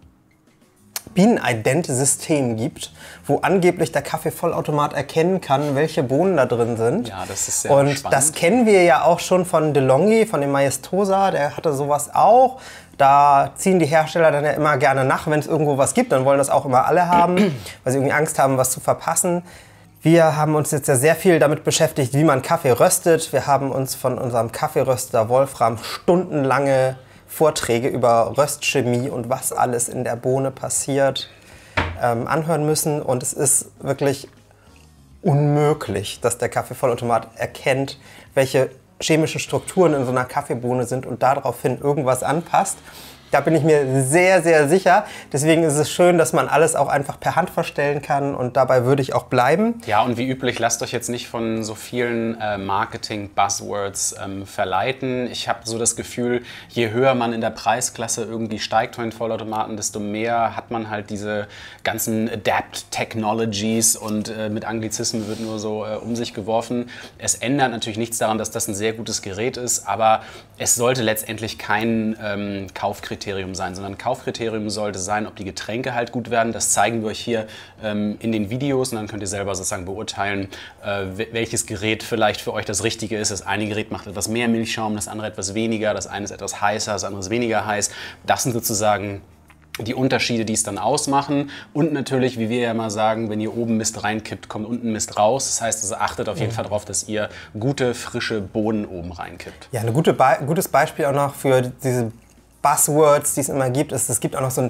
Bienenident-System gibt, wo angeblich der Kaffeevollautomat erkennen kann, welche Bohnen da drin sind. Ja, das ist sehr spannend. Und das kennen wir ja auch schon von DeLonghi, von dem Maestosa, der hatte sowas auch. Da ziehen die Hersteller dann ja immer gerne nach, wenn es irgendwo was gibt, dann wollen das auch immer alle haben, weil sie irgendwie Angst haben, was zu verpassen. Wir haben uns jetzt ja sehr viel damit beschäftigt, wie man Kaffee röstet. Wir haben uns von unserem Kaffeeröster Wolfram stundenlange Vorträge über Röstchemie und was alles in der Bohne passiert, anhören müssen. Und es ist wirklich unmöglich, dass der Kaffeevollautomat erkennt, welche chemischen Strukturen in so einer Kaffeebohne sind und daraufhin irgendwas anpasst. Da bin ich mir sehr, sehr sicher. Deswegen ist es schön, dass man alles auch einfach per Hand verstellen kann und dabei würde ich auch bleiben. Ja, und wie üblich, lasst euch jetzt nicht von so vielen Marketing-Buzzwords verleiten. Ich habe so das Gefühl, je höher man in der Preisklasse irgendwie steigt von den Vollautomaten, desto mehr hat man halt diese ganzen Adapt-Technologies und mit Anglizismen wird nur so um sich geworfen. Es ändert natürlich nichts daran, dass das ein sehr gutes Gerät ist, aber es sollte letztendlich kein Kaufkriterium sein, sondern ein Kaufkriterium sollte sein, ob die Getränke halt gut werden. Das zeigen wir euch hier in den Videos und dann könnt ihr selber sozusagen beurteilen, welches Gerät vielleicht für euch das Richtige ist. Das eine Gerät macht etwas mehr Milchschaum, das andere etwas weniger, das eine ist etwas heißer, das andere ist weniger heiß. Das sind sozusagen die Unterschiede, die es dann ausmachen. Und natürlich, wie wir ja mal sagen, wenn ihr oben Mist reinkippt, kommt unten Mist raus. Das heißt, also achtet auf jeden Fall darauf, dass ihr gute, frische Bohnen oben reinkippt. Ja, ein gutes Beispiel auch noch für diese Buzzwords, die es immer gibt, ist, es gibt auch noch so ein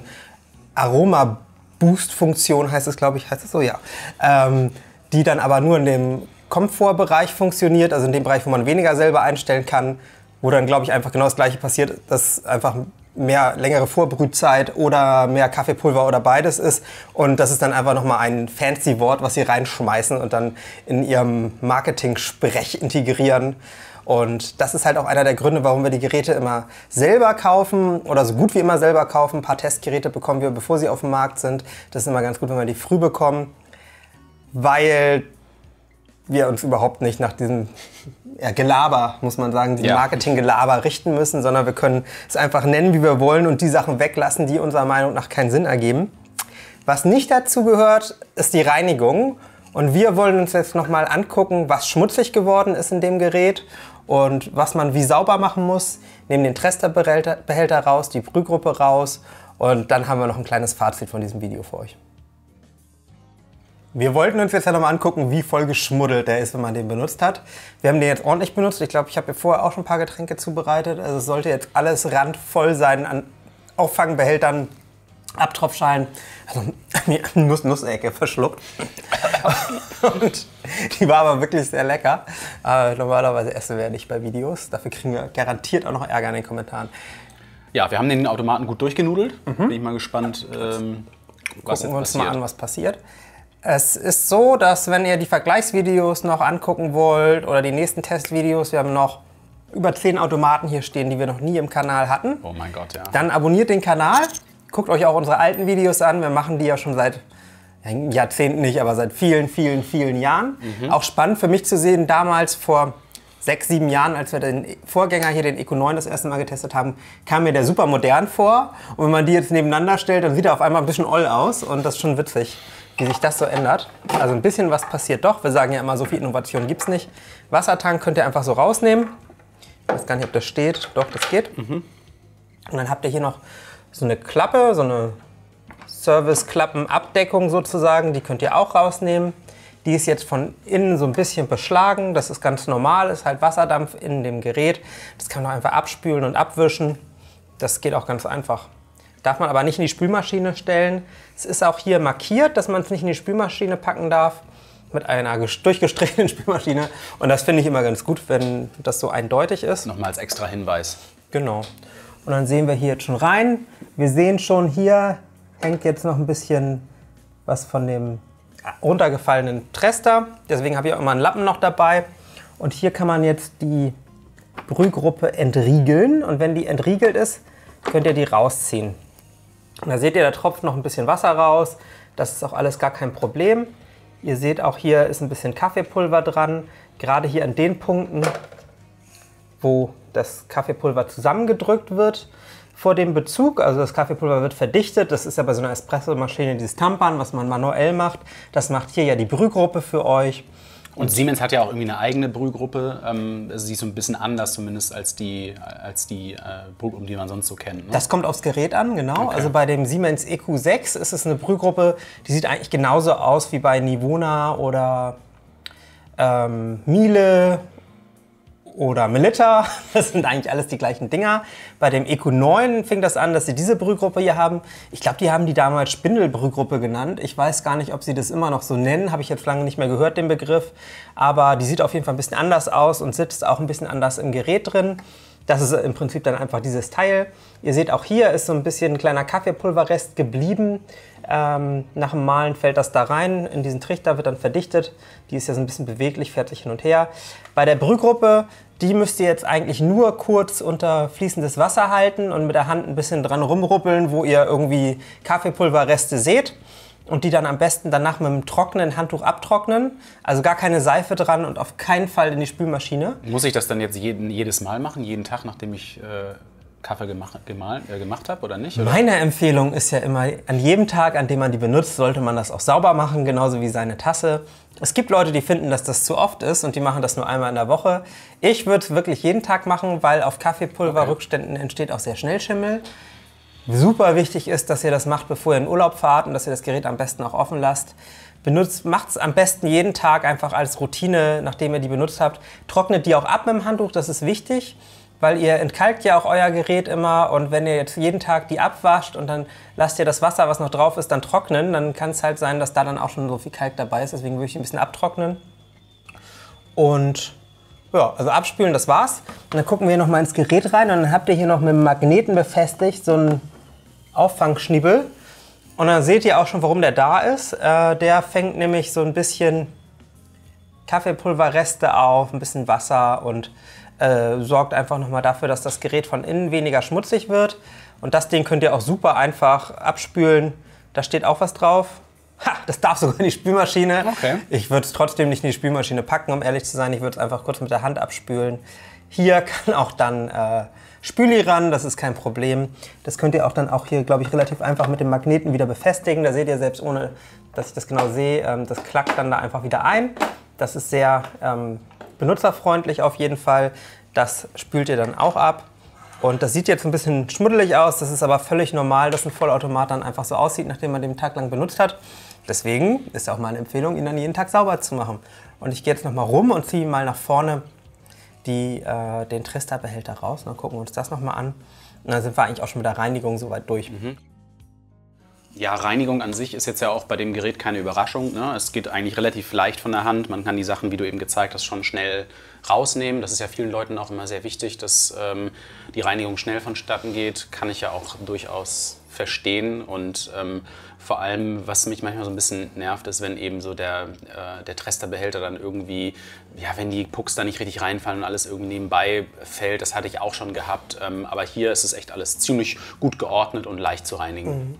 Aroma-Boost-Funktion, heißt es, glaube ich, heißt es so, ja. Die dann aber nur in dem Komfortbereich funktioniert, also in dem Bereich, wo man weniger selber einstellen kann, wo dann, glaube ich, einfach genau das Gleiche passiert, dass einfach mehr längere Vorbrühzeit oder mehr Kaffeepulver oder beides ist. Und das ist dann einfach nochmal ein fancy Wort, was sie reinschmeißen und dann in ihrem Marketing-Sprech integrieren. Und das ist halt auch einer der Gründe, warum wir die Geräte immer selber kaufen oder so gut wie immer selber kaufen. Ein paar Testgeräte bekommen wir, bevor sie auf dem Markt sind. Das ist immer ganz gut, wenn wir die früh bekommen, weil wir uns überhaupt nicht nach diesem Gelaber, muss man sagen, diesem Marketing-Gelaber richten müssen, sondern wir können es einfach nennen, wie wir wollen und die Sachen weglassen, die unserer Meinung nach keinen Sinn ergeben. Was nicht dazu gehört, ist die Reinigung. Und wir wollen uns jetzt nochmal angucken, was schmutzig geworden ist in dem Gerät und was man wie sauber machen muss. Nehmen den Trester-Behälter raus, die Brühgruppe raus und dann haben wir noch ein kleines Fazit von diesem Video für euch. Wir wollten uns jetzt ja nochmal angucken, wie voll geschmuddelt der ist, wenn man den benutzt hat. Wir haben den jetzt ordentlich benutzt. Ich glaube, ich habe hier vorher auch schon ein paar Getränke zubereitet. Also es sollte jetzt alles randvoll sein an Auffangbehältern, Abtropfschalen. Also eine Nussecke verschluckt. Und die war aber wirklich sehr lecker. Normalerweise essen wir nicht bei Videos. Dafür kriegen wir garantiert auch noch Ärger in den Kommentaren. Ja, wir haben den Automaten gut durchgenudelt. Bin ich mal gespannt, was jetzt passiert. Gucken wir uns mal an, was passiert. Es ist so, dass wenn ihr die Vergleichsvideos noch angucken wollt oder die nächsten Testvideos, wir haben noch über 10 Automaten hier stehen, die wir noch nie im Kanal hatten. Oh mein Gott, ja. Dann abonniert den Kanal, guckt euch auch unsere alten Videos an. Wir machen die ja schon seit Jahrzehnten nicht, aber seit vielen, vielen, vielen Jahren. Auch spannend für mich zu sehen, damals vor 6, 7 Jahren, als wir den Vorgänger hier, den Eco 9, das erste Mal getestet haben, kam mir der super modern vor. Und wenn man die jetzt nebeneinander stellt, dann sieht er auf einmal ein bisschen oll aus. Und das ist schon witzig, wie sich das so ändert. Also ein bisschen was passiert doch. Wir sagen ja immer, so viel Innovation gibt es nicht. Wassertank könnt ihr einfach so rausnehmen. Ich weiß gar nicht, ob das steht. Doch, das geht. Und dann habt ihr hier noch so eine Klappe, so eine Service-Klappen-Abdeckung sozusagen. Die könnt ihr auch rausnehmen. Die ist jetzt von innen so ein bisschen beschlagen. Das ist ganz normal, ist halt Wasserdampf in dem Gerät. Das kann man einfach abspülen und abwischen. Das geht auch ganz einfach. Darf man aber nicht in die Spülmaschine stellen. Es ist auch hier markiert, dass man es nicht in die Spülmaschine packen darf. Mit einer durchgestrichenen Spülmaschine. Und das finde ich immer ganz gut, wenn das so eindeutig ist. Nochmal als extra Hinweis. Genau. Und dann sehen wir hier jetzt schon rein. Wir sehen schon, hier hängt jetzt noch ein bisschen was von dem runtergefallenen Trester. Deswegen habe ich auch immer einen Lappen noch dabei. Und hier kann man jetzt die Brühgruppe entriegeln. Und wenn die entriegelt ist, könnt ihr die rausziehen. Und da seht ihr, da tropft noch ein bisschen Wasser raus. Das ist auch alles gar kein Problem. Ihr seht auch, hier ist ein bisschen Kaffeepulver dran. Gerade hier an den Punkten, wo das Kaffeepulver zusammengedrückt wird vor dem Bezug. Also das Kaffeepulver wird verdichtet. Das ist ja bei so einer Espressomaschine dieses Tampern, was man manuell macht. Das macht hier ja die Brühgruppe für euch. Und Siemens hat ja auch irgendwie eine eigene Brühgruppe. Sie ist so ein bisschen anders zumindest als die Brühgruppen, die man sonst so kennt. Ne? Das kommt aufs Gerät an, genau. Okay. Also bei dem Siemens EQ6 ist es eine Brühgruppe, die sieht eigentlich genauso aus wie bei Nivona oder Miele oder Melitta. Das sind eigentlich alles die gleichen Dinger. Bei dem Eco 9 fing das an, dass sie diese Brühgruppe hier haben. Ich glaube, die haben die damals Spindelbrühgruppe genannt. Ich weiß gar nicht, ob sie das immer noch so nennen. Habe ich jetzt lange nicht mehr gehört, den Begriff. Aber die sieht auf jeden Fall ein bisschen anders aus und sitzt auch ein bisschen anders im Gerät drin. Das ist im Prinzip dann einfach dieses Teil. Ihr seht, auch hier ist so ein bisschen ein kleiner Kaffeepulverrest geblieben. Nach dem Mahlen fällt das da rein, in diesen Trichter wird dann verdichtet. Die ist ja so ein bisschen beweglich, fährt sich hin und her. Bei der Brühgruppe, die müsst ihr jetzt eigentlich nur kurz unter fließendes Wasser halten und mit der Hand ein bisschen dran rumruppeln, wo ihr irgendwie Kaffeepulverreste seht. Und die dann am besten danach mit einem trockenen Handtuch abtrocknen. Also gar keine Seife dran und auf keinen Fall in die Spülmaschine. Muss ich das dann jetzt jedes Mal machen, jeden Tag, nachdem ich Kaffee gemacht habe oder nicht? Oder? Meine Empfehlung ist ja immer, an jedem Tag, an dem man die benutzt, sollte man das auch sauber machen, genauso wie seine Tasse. Es gibt Leute, die finden, dass das zu oft ist und die machen das nur einmal in der Woche. Ich würde es wirklich jeden Tag machen, weil auf Kaffeepulverrückständen entsteht auch sehr schnell Schimmel. Super wichtig ist, dass ihr das macht, bevor ihr in Urlaub fahrt und dass ihr das Gerät am besten auch offen lasst. Macht es am besten jeden Tag einfach als Routine, nachdem ihr die benutzt habt. Trocknet die auch ab mit dem Handtuch, das ist wichtig, weil ihr entkalkt ja auch euer Gerät immer und wenn ihr jetzt jeden Tag die abwascht und dann lasst ihr das Wasser, was noch drauf ist, dann trocknen, dann kann es halt sein, dass da dann auch schon so viel Kalk dabei ist. Deswegen würde ich ein bisschen abtrocknen. Und ja, also abspülen, das war's. Und dann gucken wir noch mal ins Gerät rein und dann habt ihr hier noch mit dem Magneten befestigt so einen Auffangschniebel. Und dann seht ihr auch schon, warum der da ist. Der fängt nämlich so ein bisschen Kaffeepulverreste auf, ein bisschen Wasser und sorgt einfach nochmal dafür, dass das Gerät von innen weniger schmutzig wird. Und das Ding könnt ihr auch super einfach abspülen. Da steht auch was drauf. Ha, das darf sogar in die Spülmaschine. Okay. Ich würde es trotzdem nicht in die Spülmaschine packen, um ehrlich zu sein. Ich würde es einfach kurz mit der Hand abspülen. Hier kann auch dann Spüli ran, das ist kein Problem. Das könnt ihr auch dann auch hier, glaube ich, relativ einfach mit dem Magneten wieder befestigen. Da seht ihr selbst, ohne dass ich das genau sehe, das klackt dann da einfach wieder ein. Das ist sehr benutzerfreundlich auf jeden Fall. Das spült ihr dann auch ab. Und das sieht jetzt ein bisschen schmuddelig aus, das ist aber völlig normal, dass ein Vollautomat dann einfach so aussieht, nachdem man den Tag lang benutzt hat. Deswegen ist auch meine Empfehlung, ihn dann jeden Tag sauber zu machen. Und ich gehe jetzt nochmal rum und ziehe mal nach vorne den Trista-Behälter raus. Dann gucken wir uns das nochmal an. Und dann sind wir eigentlich auch schon mit der Reinigung soweit durch. Ja, Reinigung an sich ist jetzt ja auch bei dem Gerät keine Überraschung, ne? Es geht eigentlich relativ leicht von der Hand. Man kann die Sachen, wie du eben gezeigt hast, schon schnell rausnehmen. Das ist ja vielen Leuten auch immer sehr wichtig, dass die Reinigung schnell vonstatten geht. Kann ich ja auch durchaus verstehen. Und vor allem, was mich manchmal so ein bisschen nervt, ist, wenn eben so der Tresta-Behälter dann irgendwie, ja, wenn die Pucks da nicht richtig reinfallen und alles irgendwie nebenbei fällt. Das hatte ich auch schon gehabt. Aber hier ist es echt alles ziemlich gut geordnet und leicht zu reinigen.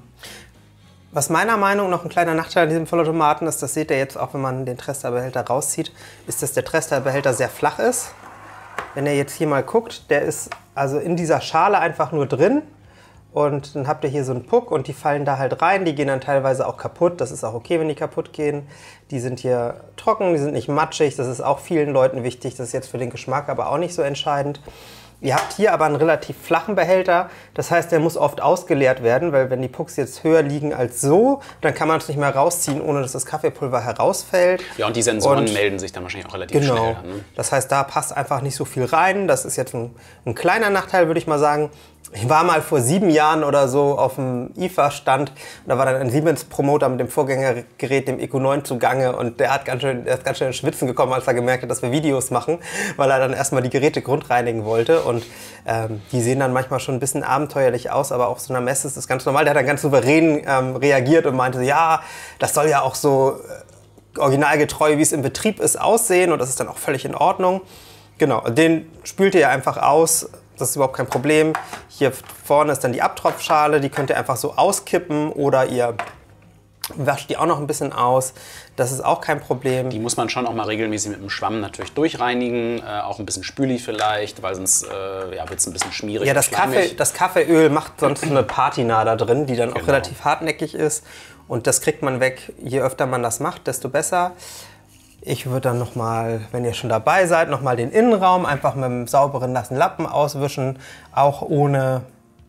Was meiner Meinung nach noch ein kleiner Nachteil an diesem Vollautomaten ist, das seht ihr jetzt auch, wenn man den Tresta-Behälter rauszieht, ist, dass der Tresta-Behälter sehr flach ist. Wenn ihr jetzt hier mal guckt, der ist also in dieser Schale einfach nur drin. Und dann habt ihr hier so einen Puck und die fallen da halt rein. Die gehen dann teilweise auch kaputt. Das ist auch okay, wenn die kaputt gehen. Die sind hier trocken, die sind nicht matschig. Das ist auch vielen Leuten wichtig. Das ist jetzt für den Geschmack aber auch nicht so entscheidend. Ihr habt hier aber einen relativ flachen Behälter, das heißt, der muss oft ausgeleert werden, weil wenn die Pucks jetzt höher liegen als so, dann kann man es nicht mehr rausziehen, ohne dass das Kaffeepulver herausfällt. Ja, und die Sensoren melden sich dann wahrscheinlich auch relativ schnell an. Ne? Das heißt, da passt einfach nicht so viel rein. Das ist jetzt ein kleiner Nachteil, würde ich mal sagen. Ich war mal vor 7 Jahren oder so auf dem IFA-Stand. Da war dann ein Siemens-Promoter mit dem Vorgängergerät, dem Eco 9, zugange. Und der ist ganz schön ins Schwitzen gekommen, als er gemerkt hat, dass wir Videos machen, weil er dann erstmal die Geräte grundreinigen wollte. Und die sehen dann manchmal schon ein bisschen abenteuerlich aus, aber auf so einer Messe ist das ganz normal. Der hat dann ganz souverän reagiert und meinte, ja, das soll ja auch so originalgetreu, wie es im Betrieb ist, aussehen. Und das ist dann auch völlig in Ordnung. Genau, den spült ihr einfach aus. Das ist überhaupt kein Problem. Hier vorne ist dann die Abtropfschale, die könnt ihr einfach so auskippen oder ihr wascht die auch noch ein bisschen aus. Das ist auch kein Problem. Die muss man schon auch mal regelmäßig mit dem Schwamm natürlich durchreinigen, auch ein bisschen Spüli vielleicht, weil sonst wird es ein bisschen schmierig. Ja, das Kaffeeöl macht sonst eine Patina da drin, die dann auch relativ hartnäckig ist. Und das kriegt man weg, je öfter man das macht, desto besser. Ich würde dann nochmal, wenn ihr schon dabei seid, nochmal den Innenraum einfach mit einem sauberen, nassen Lappen auswischen. Auch ohne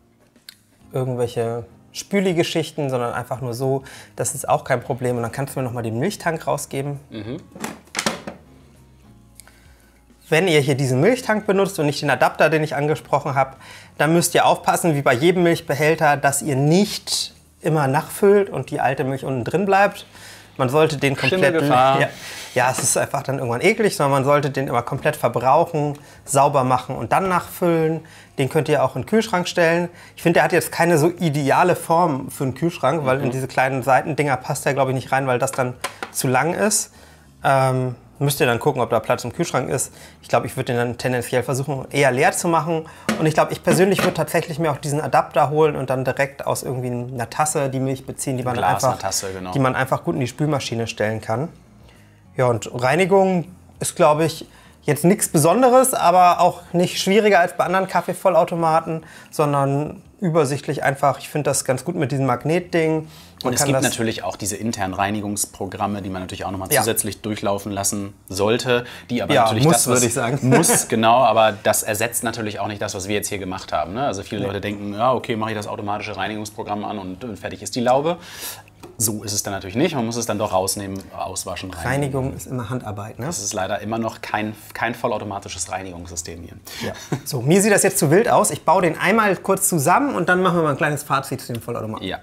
irgendwelche Spüli-Geschichten, sondern einfach nur so. Das ist auch kein Problem. Und dann kannst du mir nochmal den Milchtank rausgeben. Wenn ihr hier diesen Milchtank benutzt und nicht den Adapter, den ich angesprochen habe, dann müsst ihr aufpassen, wie bei jedem Milchbehälter, dass ihr nicht immer nachfüllt und die alte Milch unten drin bleibt. Man sollte den komplett, ja, es ist einfach dann irgendwann eklig, sondern man sollte den immer komplett verbrauchen, sauber machen und dann nachfüllen. Den könnt ihr auch in den Kühlschrank stellen. Ich finde, der hat jetzt keine so ideale Form für einen Kühlschrank, weil in diese kleinen Seitendinger passt der, glaube ich, nicht rein, weil das dann zu lang ist. Müsst ihr dann gucken, ob da Platz im Kühlschrank ist. Ich glaube, ich würde den dann tendenziell versuchen, eher leer zu machen. Und ich glaube, ich persönlich würde tatsächlich mir auch diesen Adapter holen und dann direkt aus irgendwie einer Tasse die Milch beziehen, die man einfach gut in die Spülmaschine stellen kann. Ja, und Reinigung ist, glaube ich, jetzt nichts Besonderes, aber auch nicht schwieriger als bei anderen Kaffeevollautomaten, sondern übersichtlich einfach. Ich finde das ganz gut mit diesem Magnetding. Und es gibt natürlich auch diese internen Reinigungsprogramme, die man natürlich auch nochmal zusätzlich durchlaufen lassen sollte. Die aber natürlich würde ich sagen. Muss, genau, aber das ersetzt natürlich auch nicht das, was wir jetzt hier gemacht haben. Ne? Also viele Leute denken, ja, okay, mache ich das automatische Reinigungsprogramm an und fertig ist die Laube. So ist es dann natürlich nicht. Man muss es dann doch rausnehmen, auswaschen, reinigen. Reinigung ist immer Handarbeit, ne? Das ist leider immer noch kein vollautomatisches Reinigungssystem hier. Ja. So, mir sieht das jetzt zu wild aus. Ich baue den einmal kurz zusammen und dann machen wir mal ein kleines Fazit zu dem Vollautomaten. Ja.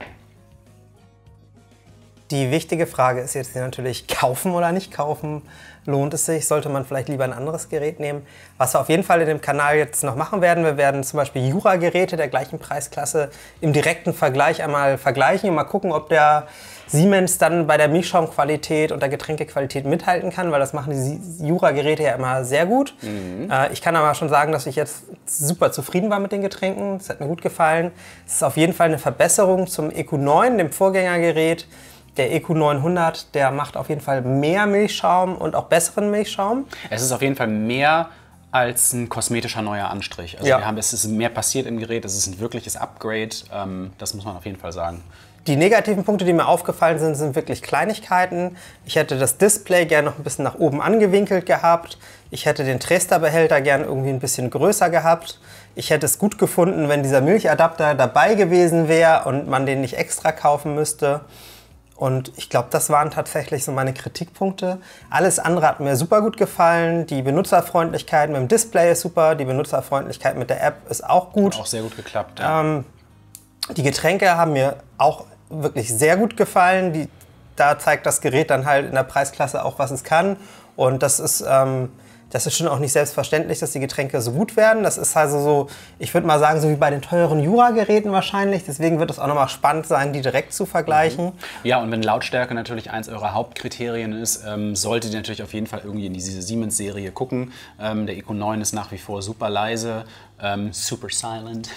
Die wichtige Frage ist jetzt hier natürlich, kaufen oder nicht kaufen? Lohnt es sich? Sollte man vielleicht lieber ein anderes Gerät nehmen? Was wir auf jeden Fall in dem Kanal jetzt noch machen werden, wir werden zum Beispiel Jura-Geräte der gleichen Preisklasse im direkten Vergleich einmal vergleichen und mal gucken, ob der Siemens dann bei der Milchschaumqualität und der Getränkequalität mithalten kann, weil das machen die Jura-Geräte ja immer sehr gut. Ich kann aber schon sagen, dass ich jetzt super zufrieden war mit den Getränken. Es hat mir gut gefallen. Es ist auf jeden Fall eine Verbesserung zum Eco 9, dem Vorgängergerät. Der EQ900, der macht auf jeden Fall mehr Milchschaum und auch besseren Milchschaum. Es ist auf jeden Fall mehr als ein kosmetischer neuer Anstrich. Also es ist mehr passiert im Gerät, es ist ein wirkliches Upgrade, das muss man auf jeden Fall sagen. Die negativen Punkte, die mir aufgefallen sind, sind wirklich Kleinigkeiten. Ich hätte das Display gerne noch ein bisschen nach oben angewinkelt gehabt. Ich hätte den Trester-Behälter gerne irgendwie ein bisschen größer gehabt. Ich hätte es gut gefunden, wenn dieser Milchadapter dabei gewesen wäre und man den nicht extra kaufen müsste. Und ich glaube, das waren tatsächlich so meine Kritikpunkte. Alles andere hat mir super gut gefallen. Die Benutzerfreundlichkeit mit dem Display ist super. Die Benutzerfreundlichkeit mit der App ist auch gut. Hat auch sehr gut geklappt. Ja. Die Getränke haben mir auch wirklich sehr gut gefallen. Da zeigt das Gerät dann halt in der Preisklasse auch, was es kann. Und das ist schon auch nicht selbstverständlich, dass die Getränke so gut werden. Das ist also so, ich würde mal sagen, so wie bei den teuren Jura-Geräten wahrscheinlich. Deswegen wird es auch nochmal spannend sein, die direkt zu vergleichen. Ja, und wenn Lautstärke natürlich eins eurer Hauptkriterien ist, solltet ihr natürlich auf jeden Fall irgendwie in diese Siemens-Serie gucken. Der EQ9 ist nach wie vor super leise, super silent.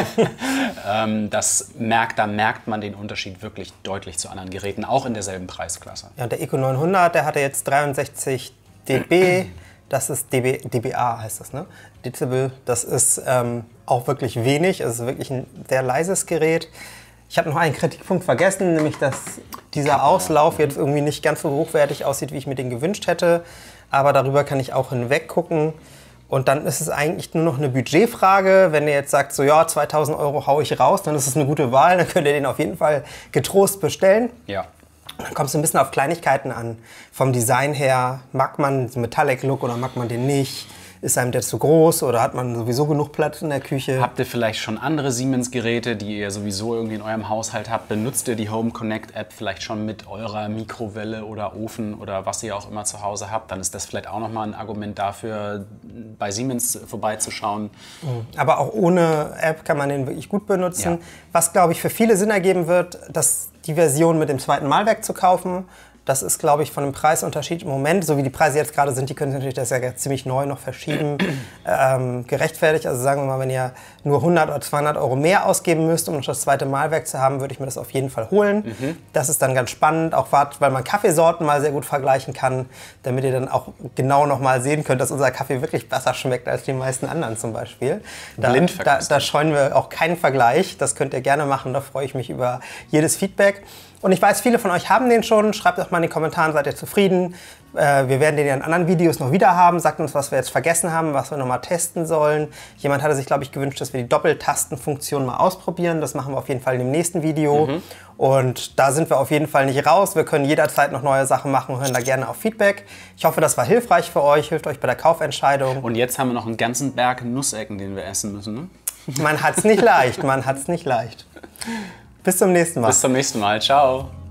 Da merkt man den Unterschied wirklich deutlich zu anderen Geräten, auch in derselben Preisklasse. Ja, und der EQ900, der hatte jetzt 63 dB. Das ist dBA heißt das, ne? Dezibel. Das ist auch wirklich wenig. Es ist wirklich ein sehr leises Gerät. Ich habe noch einen Kritikpunkt vergessen, nämlich dass dieser Auslauf jetzt irgendwie nicht ganz so hochwertig aussieht, wie ich mir den gewünscht hätte. Aber darüber kann ich auch hinweg gucken. Und dann ist es eigentlich nur noch eine Budgetfrage. Wenn ihr jetzt sagt, so ja, 2.000 € haue ich raus, dann ist es eine gute Wahl. Dann könnt ihr den auf jeden Fall getrost bestellen. Ja. Dann kommt es ein bisschen auf Kleinigkeiten an. Vom Design her, mag man den Metallic-Look oder mag man den nicht? Ist einem der zu groß oder hat man sowieso genug Platz in der Küche? Habt ihr vielleicht schon andere Siemens-Geräte, die ihr sowieso irgendwie in eurem Haushalt habt? Benutzt ihr die Home Connect-App vielleicht schon mit eurer Mikrowelle oder Ofen oder was ihr auch immer zu Hause habt? Dann ist das vielleicht auch nochmal ein Argument dafür, bei Siemens vorbeizuschauen. Aber auch ohne App kann man den wirklich gut benutzen. Ja. Was, glaube ich, für viele Sinn ergeben wird, die Version mit dem zweiten Mahlwerk zu kaufen. Das ist, glaube ich, von dem Preisunterschied im Moment, so wie die Preise jetzt gerade sind, die können natürlich, das ist ja ziemlich neu noch verschieben, gerechtfertigt. Also sagen wir mal, wenn ihr nur 100 oder 200 € mehr ausgeben müsst, um noch das zweite Mahlwerk zu haben, würde ich mir das auf jeden Fall holen. Das ist dann ganz spannend, auch weil man Kaffeesorten mal sehr gut vergleichen kann, damit ihr dann auch genau noch mal sehen könnt, dass unser Kaffee wirklich besser schmeckt als die meisten anderen zum Beispiel. Da scheuen wir auch keinen Vergleich. Das könnt ihr gerne machen, da freue ich mich über jedes Feedback. Und ich weiß, viele von euch haben den schon. Schreibt doch mal in die Kommentare, seid ihr zufrieden? Wir werden den ja in anderen Videos noch wieder haben. Sagt uns, was wir jetzt vergessen haben, was wir noch mal testen sollen. Jemand hatte sich, glaube ich, gewünscht, dass wir die Doppeltastenfunktion mal ausprobieren. Das machen wir auf jeden Fall in dem nächsten Video. Und da sind wir auf jeden Fall nicht raus. Wir können jederzeit noch neue Sachen machen und hören da gerne auf Feedback. Ich hoffe, das war hilfreich für euch, hilft euch bei der Kaufentscheidung. Und jetzt haben wir noch einen ganzen Berg Nussecken, den wir essen müssen. Ne? Man hat's nicht leicht, man hat's nicht leicht. Bis zum nächsten Mal. Bis zum nächsten Mal. Ciao.